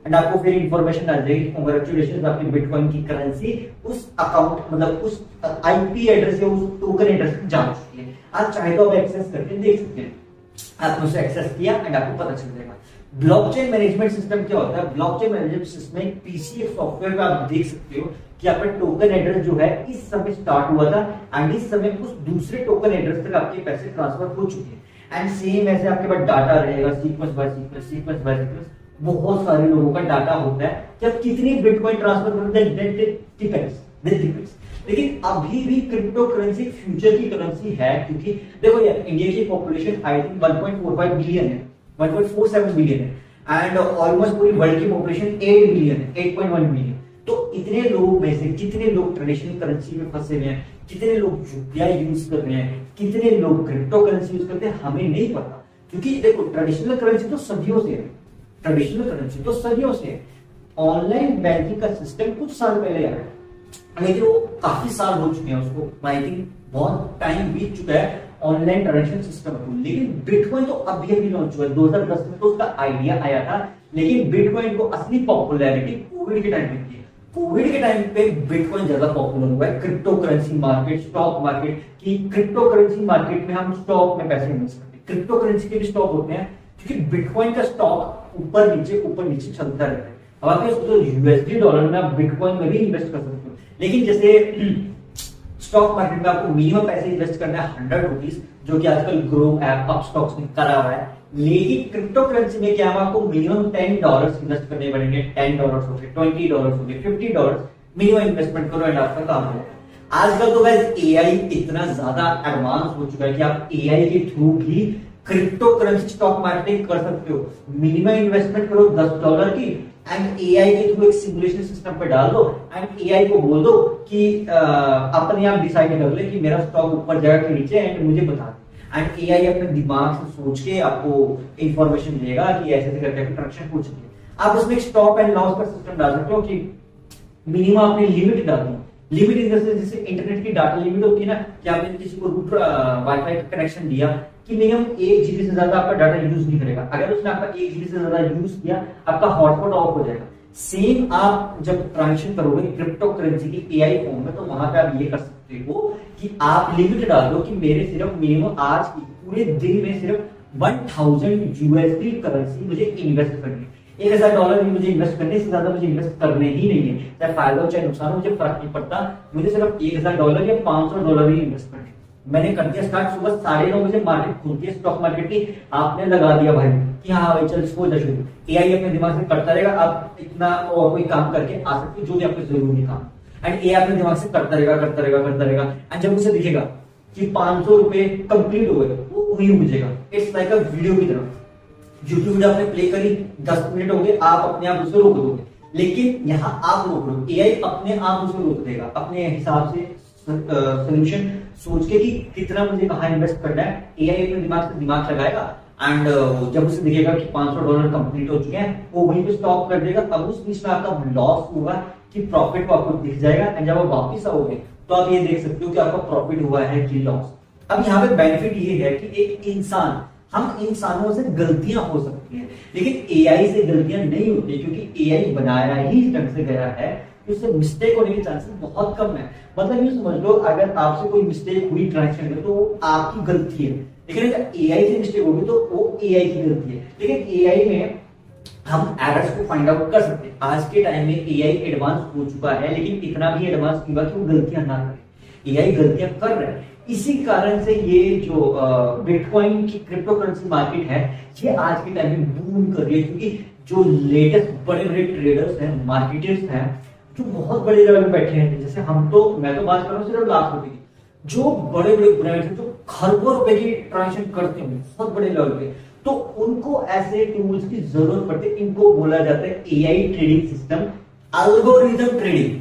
एंड आपको फिर इंफॉर्मेशन आ जाएगी, कांग्रेचुलेशन, आपकी बिटकॉइन की करेंसी उस अकाउंट मतलब उस आईपी एड्रेस या उस टोकन एड्रेस पे जा चुकी है। आप चाहे तो आप एक्सेस करके देख सकते हैं। आपने उसे एक्सेस किया एंड आपको पता चल जाएगा। ब्लॉकचेन मैनेजमेंट सिस्टम क्या होता है? ब्लॉकचेन मैनेजमेंट सिस्टम एक पीसीएफ सॉफ्टवेयर में आप देख सकते हो कि आपका टोकन एड्रेस जो है इस समय स्टार्ट हुआ था एंड इस समय उस दूसरे टोकन एड्रेस तक आपके पैसे ट्रांसफर हो चुके हैं। एंड सेम ऐसे आपके पास डाटा रहेगा, sequence by sequence, sequence by sequence, बहुत सारे लोगों का डाटा होता है कि आप कितनी बिटकॉइन ट्रांसफर करते हैं, दैट डिपेंड्स, दैट डिपेंड्स। लेकिन अभी भी क्रिप्टो करेंसी फ्यूचर की करेंसी है, क्योंकि देखो यार इंडिया की population I think one point four five billion है, one point four seven billion है एंड ऑलमोस्ट पूरी वर्ल्ड की पॉपुलेशन एट बिलियन है, एट पॉइंट वन बिलियन। तो इतने लोगों में से कितने लोग ट्रेडिशनल करेंसी में फंसे हुए हैं, कितने लोग यूपीआई यूज कर रहे हैं, कितने लोग क्रिप्टो करेंसी यूज करते हैं, हमें नहीं पता। क्योंकि देखो ट्रेडिशनल करेंसी तो सदियों से है, ट्रेडिशनल करेंसी तो सदियों से है। ऑनलाइन बैंकिंग का सिस्टम कुछ साल पहले आया, लेकिन वो काफी साल हो चुके हैं उसको, आई थिंक बहुत टाइम बीत चुका है ऑनलाइन ट्रांजेक्शन सिस्टम को। लेकिन बिटकॉइन तो अभी अभी लॉन्च हुआ है, दो हज़ार दस में तो उसका आइडिया आया था, लेकिन बिटकॉइन को असली पॉपुलैरिटी कोविड के टाइम पे दी। कोविड के टाइम पे बिटकॉइन ज्यादा पॉपुलर हुआ है, cryptocurrency market, stock market की। क्रिप्टो करेंसी मार्केट में हम स्टॉक में पैसे इन्वेस्ट करते हैं, क्रिप्टो करेंसी के भी स्टॉक होते हैं, क्योंकि बिटकॉइन का स्टॉक ऊपर नीचे ऊपर नीचे चलता रहता है। अब आपके तो यूएसडी डॉलर में आप बिटकॉइन में भी इन्वेस्ट कर सकते हो, लेकिन जैसे स्टॉक मार्केट में आपको मिनिमम पैसे इन्वेस्ट करना है हंड्रेड रुपीज, जो कि आजकल ग्रो ऐप अप स्टॉक्स ने करा हुआ है। लेकिन क्रिप्टो करेंसी में क्या है, आपको मिनिमम टेन डॉलर इन्वेस्ट करने पड़ेंगे, टेन डॉलर हो गए, ट्वेंटी डॉलर हो गए, फिफ्टी डॉलर मिनिमम इन्वेस्टमेंट करो एंड आपका काम हो। आजकल तो वैसे एआई इतना ज्यादा एडवांस हो चुका है कि आप एआई के थ्रू भी क्रिप्टो करेंसी स्टॉक मार्केटिंग कर सकते हो। मिनिमम इन्वेस्टमेंट करो दस डॉलर की एंड एआई के थ्रू एक सिमुलेशन सिस्टम पे डाल दो एंड एआई को बोल दो कि आ, अपने आप डिसाइड कर ले कि मेरा स्टॉक ऊपर जाएगा कि नीचे, एंड मुझे बता दे। एंड एआई अपने दिमाग से सोच के आपको इंफॉर्मेशन देगा कि ऐसे ऐसे करके ट्रांजेक्शन हो चुकी है। आप उसमें स्टॉप एंड लॉस का सिस्टम डाल सकते हो कि मिनिमम आपने लिमिट डाल दी। लिमिट इन द सेंस जैसे इंटरनेट की डाटा लिमिट होती है ना, कि आपने किसी को रूटर वाईफाई का कनेक्शन दिया कि मिनिमम एक जीबी से ज्यादा आपका डाटा यूज नहीं करेगा। अगर उसने आपका एक जीबी से ज्यादा यूज किया, आपका हॉटस्पॉट ऑफ हो जाएगा। सेम आप जब ट्रांजेक्शन करोगे क्रिप्टो करेंसी की एआई फॉर्म में, तो वहां पे आप ये कर सकते हो कि आप लिमिट डाल दो कि मेरे सिर्फ मिनिमम आज की पूरे दिन में सिर्फ वन थाउजेंड यूएसडी करेंसी मुझे इन्वेस्ट करनी है। एक हजार डॉलर भी मुझे इन्वेस्ट करने से ज्यादा मुझे इन्वेस्ट करने ही नहीं है, चाहे फायदा हो चाहे नुकसान हो, मुझे फर्क नहीं पड़ता। मुझे सिर्फ एक हजार डॉलर या पांच सौ डॉलर ही इन्वेस्ट करने। मैंने कर दिया स्टार्ट, सुबह साढ़े नौ बजे मार्केट खुलती है स्टॉक मार्केट की, आपने लगा दिया भाई कि हाँ भाई चल इसको शुरू। एआई अपने दिमाग से करता रहेगा, आप इतना और कोई काम करके आ सकते हो जो भी आपको जरूरी काम, एंड एआई अपने दिमाग से करता रहेगा करता रहेगा करता रहेगा एंड जब उसे दिखेगा कि पांच सौ रुपए कंप्लीट हो गए, वो वहीं रुक जाएगा। इट्स लाइक अ वीडियो की तरह। यूट्यूब वीडियो आपने प्ले करी, दस मिनट हो गए, आप अपने आप उसे रोक दोगे, लेकिन यहाँ आप रोक लो, एआई अपने आप उसे रोक देगा अपने हिसाब से सोल्यूशन सोच के कि कितना मुझे कहाँ इन्वेस्ट करना है। एआई अपने दिमाग से दिमाग लगाएगा एंड जब उसे दिखेगा कि पांच सौ डॉलर कंप्लीट हो चुके हैं, वो वहीं पे स्टॉप कर देगा। अब उस बीच में आपका लॉस होगा कि प्रॉफिट को आपको दिख जाएगा एंड जब आप वापिस आओगे तो आप ये देख सकते हो कि आपका प्रॉफिट हुआ है कि लॉस। अब यहाँ पे बेनिफिट ये है कि एक इंसान, हम इंसानों से गलतियां हो सकती हैं, लेकिन एआई से गलतियां नहीं होती, क्योंकि एआई बनाया ही इस ढंग से गया है कि उससे मिस्टेक होने के चांसेस बहुत कम है। मतलब ये समझ लो, अगर आपसे कोई मिस्टेक हुई ट्रांजेक्शन में तो वो आपकी गलती है, लेकिन अगर एआई से मिस्टेक होगी तो वो एआई की गलती है। लेकिन एआई में हम एरर्स को फाइंड आउट कर सकते हैं। आज के टाइम में एआई एडवांस हो चुका है, लेकिन इतना भी एडवांस हुआ कि वो गलतियां ना करें। एआई गलतियां कर रहे हैं, इसी कारण से ये जो बिटकॉइन की क्रिप्टो करेंसी मार्केट है, ये आज के टाइम में बूम कर रही है, क्योंकि जो लेटेस्ट बड़े बड़े ट्रेडर्स हैं, मार्केटर्स हैं, जो बहुत बड़े लेवल पे बैठे हैं, जैसे हम तो, मैं तो बात कर रहा हूँ सिर्फ लाख रुपए की, जो बड़े बड़े ब्रांड्स हैं जो खरबों रुपए की ट्रांजेक्शन करते हैं बहुत बड़े लेवल पे, तो उनको ऐसे टूल्स की जरूरत पड़ती है। इनको बोला जाता है AI trading system, algorithm trading,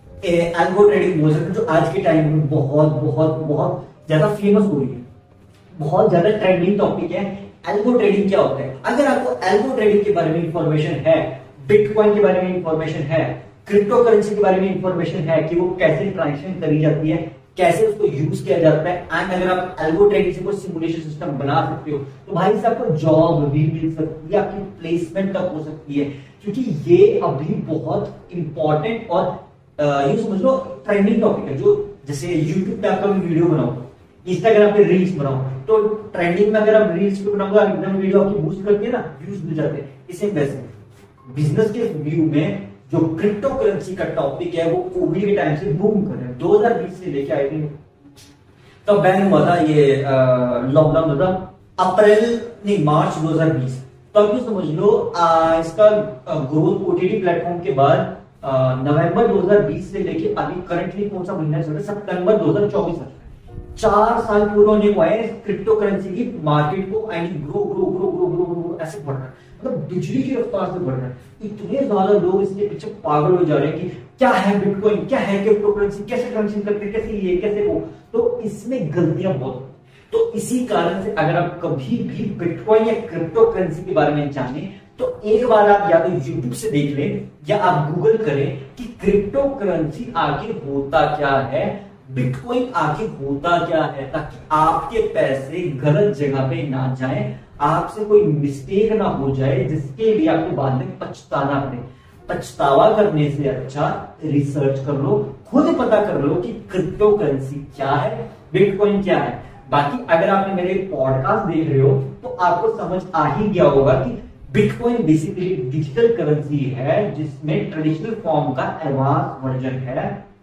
algo trading बोल सकते हैं, जो आज के टाइम में बहुत बहुत बहुत ज्यादा फेमस हो रही है, बहुत ज्यादा ट्रेंडिंग टॉपिक है। एल्गो ट्रेडिंग क्या होता है? अगर आपको एल्गो ट्रेडिंग के बारे में इंफॉर्मेशन है, बिटकॉइन के बारे में इंफॉर्मेशन है, क्रिप्टो करेंसी के बारे में इंफॉर्मेशन है कि वो कैसे ट्रांजेक्शन करी जाती है, कैसे उसको यूज किया जाता है, एंड अगर आप एल्गो ट्रेडिंग से कोई सिमुलेशन सिस्टम बना सकते हो, तो भाई से आपको जॉब भी मिल सकती है, आपकी प्लेसमेंट तक हो सकती है। क्योंकि ये अभी बहुत इंपॉर्टेंट और यूं समझ लो ट्रेंडिंग टॉपिक है। जो जैसे यूट्यूब पे आपका वीडियो बनाओ, इंस्टाग्राम पे रील्स बनाओ, तो ट्रेंडिंग में अगर आप रील्स पे बनाओगे एकदम वीडियो आपकी बूस्ट करती है ना, व्यूज मिल जाते हैं। इसे वैसे बिजनेस के व्यू में जो क्रिप्टो करेंसी का टॉपिक है वो कोविड के टाइम से बूम कर रहा है। दो हज़ार बीस से लेके आई थिंक तब बैन हुआ था ये लॉकडाउन होता अप्रैल नहीं मार्च दो हज़ार बीस। तो अब समझ लो आ, इसका ग्रोथ ओटीटी प्लेटफॉर्म के बाद नवंबर दो हज़ार बीस से लेके अभी करंटली कौन सा महीना चल रहा है, सितंबर दो हज़ार चौबीस तक चार साल पूरे होने को है क्रिप्टो करेंसी की मार्केट को आई grow grow grow grow grow grow ऐसे बढ़ रहा है, मतलब बिजली की रफ्तार से बढ़ रहा है। इतने ज्यादा लोग इसके पीछे पागल हो जा रहे हैं कि क्या है बिटकॉइन, क्या है क्रिप्टो करेंसी, कैसे ट्रांजेक्शन करते हैं, कैसे ये कैसे वो। तो इसमें गलतियां बहुत, तो इसी कारण से अगर आप कभी भी बिटकॉइन या क्रिप्टो करेंसी के बारे में जाने तो एक बार आप या तो यूट्यूब से देख लें या आप गूगल करें कि क्रिप्टो करेंसी आखिर होता क्या है, बिटकॉइन आखिर होता क्या है, ताकि आपके पैसे गलत जगह पे ना जाएं, आपसे कोई मिस्टेक ना हो जाए जिसके लिए आपको बाद में पछताना पड़े। पछतावा करने से अच्छा रिसर्च कर लो, खुद पता कर लो कि क्रिप्टो करेंसी क्या है, बिटकॉइन क्या है। बाकी अगर आपने मेरे पॉडकास्ट देख रहे हो तो आपको समझ आ ही गया होगा कि बिटकॉइन बेसिकली डिजिटल करेंसी है जिसमें ट्रेडिशनल फॉर्म का एडवांस वर्जन है,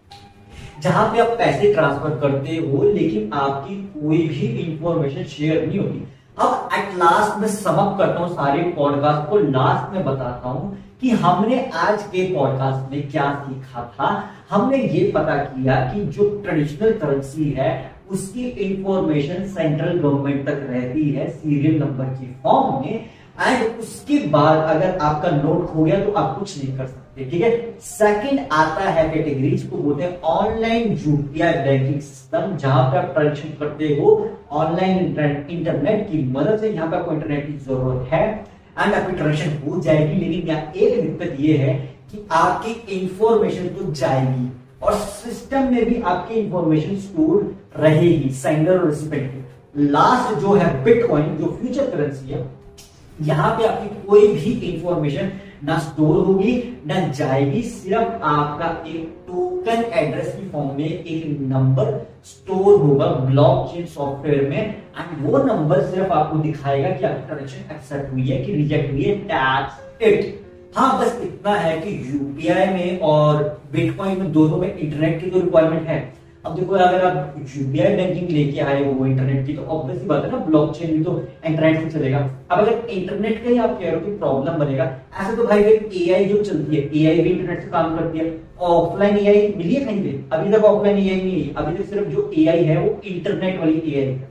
जहां पे आप पैसे ट्रांसफर करते हो लेकिन आपकी कोई भी इंफॉर्मेशन शेयर नहीं होती। अब एट लास्ट में समअप करता हूं सारे पॉडकास्ट को, लास्ट में बताता हूं कि हमने आज के पॉडकास्ट में क्या सीखा था। हमने ये पता किया कि जो ट्रेडिशनल करेंसी है उसकी इंफॉर्मेशन सेंट्रल गवर्नमेंट तक रहती है सीरियल नंबर के फॉर्म में, एंड उसके बाद अगर आपका नोट खो गया तो आप कुछ नहीं कर सकते, ठीक है। सेकंड आता है कैटेगरीज को बोलते हैं ऑनलाइन यूपीआई बैंकिंग सिस्टम, जहां पे आप ट्रांजेक्शन करते हो ऑनलाइन इंटरनेट की मदद से। यहाँ पे आपको इंटरनेट की जरूरत है एंड आपकी ट्रांजेक्शन हो जाएगी, लेकिन यहाँ एक दिक्कत ये है कि आपकी इंफॉर्मेशन तो जाएगी और सिस्टम में भी आपकी इंफॉर्मेशन स्टोर रहेगी सेंडर और रिसिपेंट की। लास्ट जो है बिटकॉइन जो फ्यूचर करेंसी है, यहां पे आपकी कोई भी इंफॉर्मेशन ना स्टोर होगी ना जाएगी, सिर्फ आपका एक टोकन एड्रेस की फॉर्म में एक नंबर स्टोर होगा ब्लॉकचेन सॉफ्टवेयर में, एंड वो नंबर सिर्फ आपको दिखाएगा कि आपकी ट्रांजेक्शन एक्सेप्ट हुई है कि रिजेक्ट हुई है। That's it. हाँ, बस इतना है कि यूपीआई में और बिटकॉइन में दोनों में इंटरनेट की तो रिक्वायरमेंट है। अब देखो अगर आप यूपीआई बैंकिंग लेके आए हो इंटरनेट की तो ऑब्वियस सी बात है ना, ब्लॉकचेन भी तो इंटरनेट से चलेगा। अब अगर इंटरनेट का ही आप कह रहे हो कि प्रॉब्लम बनेगा, ऐसे तो भाई एआई जो चलती है, एआई भी इंटरनेट से काम करती है। ऑफलाइन एआई मिली है कहीं पे? अभी तक ऑफलाइन एआई नहीं है, अभी तक सिर्फ जो एआई है वो इंटरनेट वाली एआई है।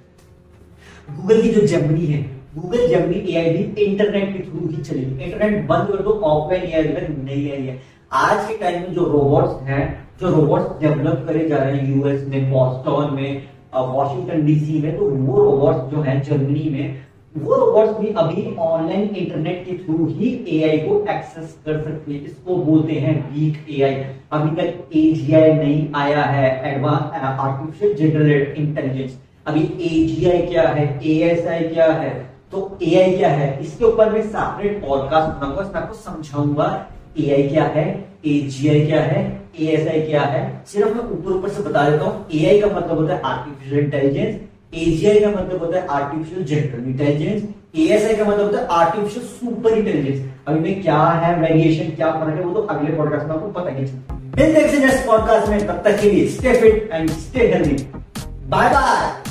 गूगल की जो जेमिनी है, गूगल जेमिनी एआई भी इंटरनेट के थ्रू ही चलेगी। इंटरनेट बंद कर दो, ऑफलाइन एआई नहीं आई है। आज के टाइम में जो रोबोट्स हैं, जो रोबोट्स डेवलप करे जा रहे हैं यूएस में, बॉस्टन में, वॉशिंगटन डीसी में, तो वो रोबोट्स जो हैं जर्मनी में, वो रोबोट्स भी अभी ऑनलाइन इंटरनेट के थ्रू ही एआई को एक्सेस कर सकते हैं। इसको बोलते हैं वीक एआई। अभी तक एजीआई नहीं आया है, एडवांस आर्टिफिशियल जनरेटेड इंटेलिजेंस। अभी एजीआई क्या है, एएसआई क्या है, तो एआई क्या है, इसके ऊपर मैं सेपरेट पॉडकास्ट बनाऊंगा, इसमें आपको समझाऊंगा एआई क्या है, एजीआई क्या है, एएसआई क्या है। सिर्फ मैं ऊपर ऊपर से बता देता हूँ। एआई का मतलब होता है आर्टिफिशियल इंटेलिजेंस, एजीआई का मतलब होता है आर्टिफिशियल जनरल इंटेलिजेंस, एएसआई का मतलब होता है आर्टिफिशियल सुपर इंटेलिजेंस। अभी में क्या है वेरिएशन, क्या फर्क है, वो तो अगले पॉडकास्ट में आपको पता ही चलेगा। मिलते हैं नेक्स्ट पॉडकास्ट में, तब तक के लिए stay fit and stay healthy. Bye bye.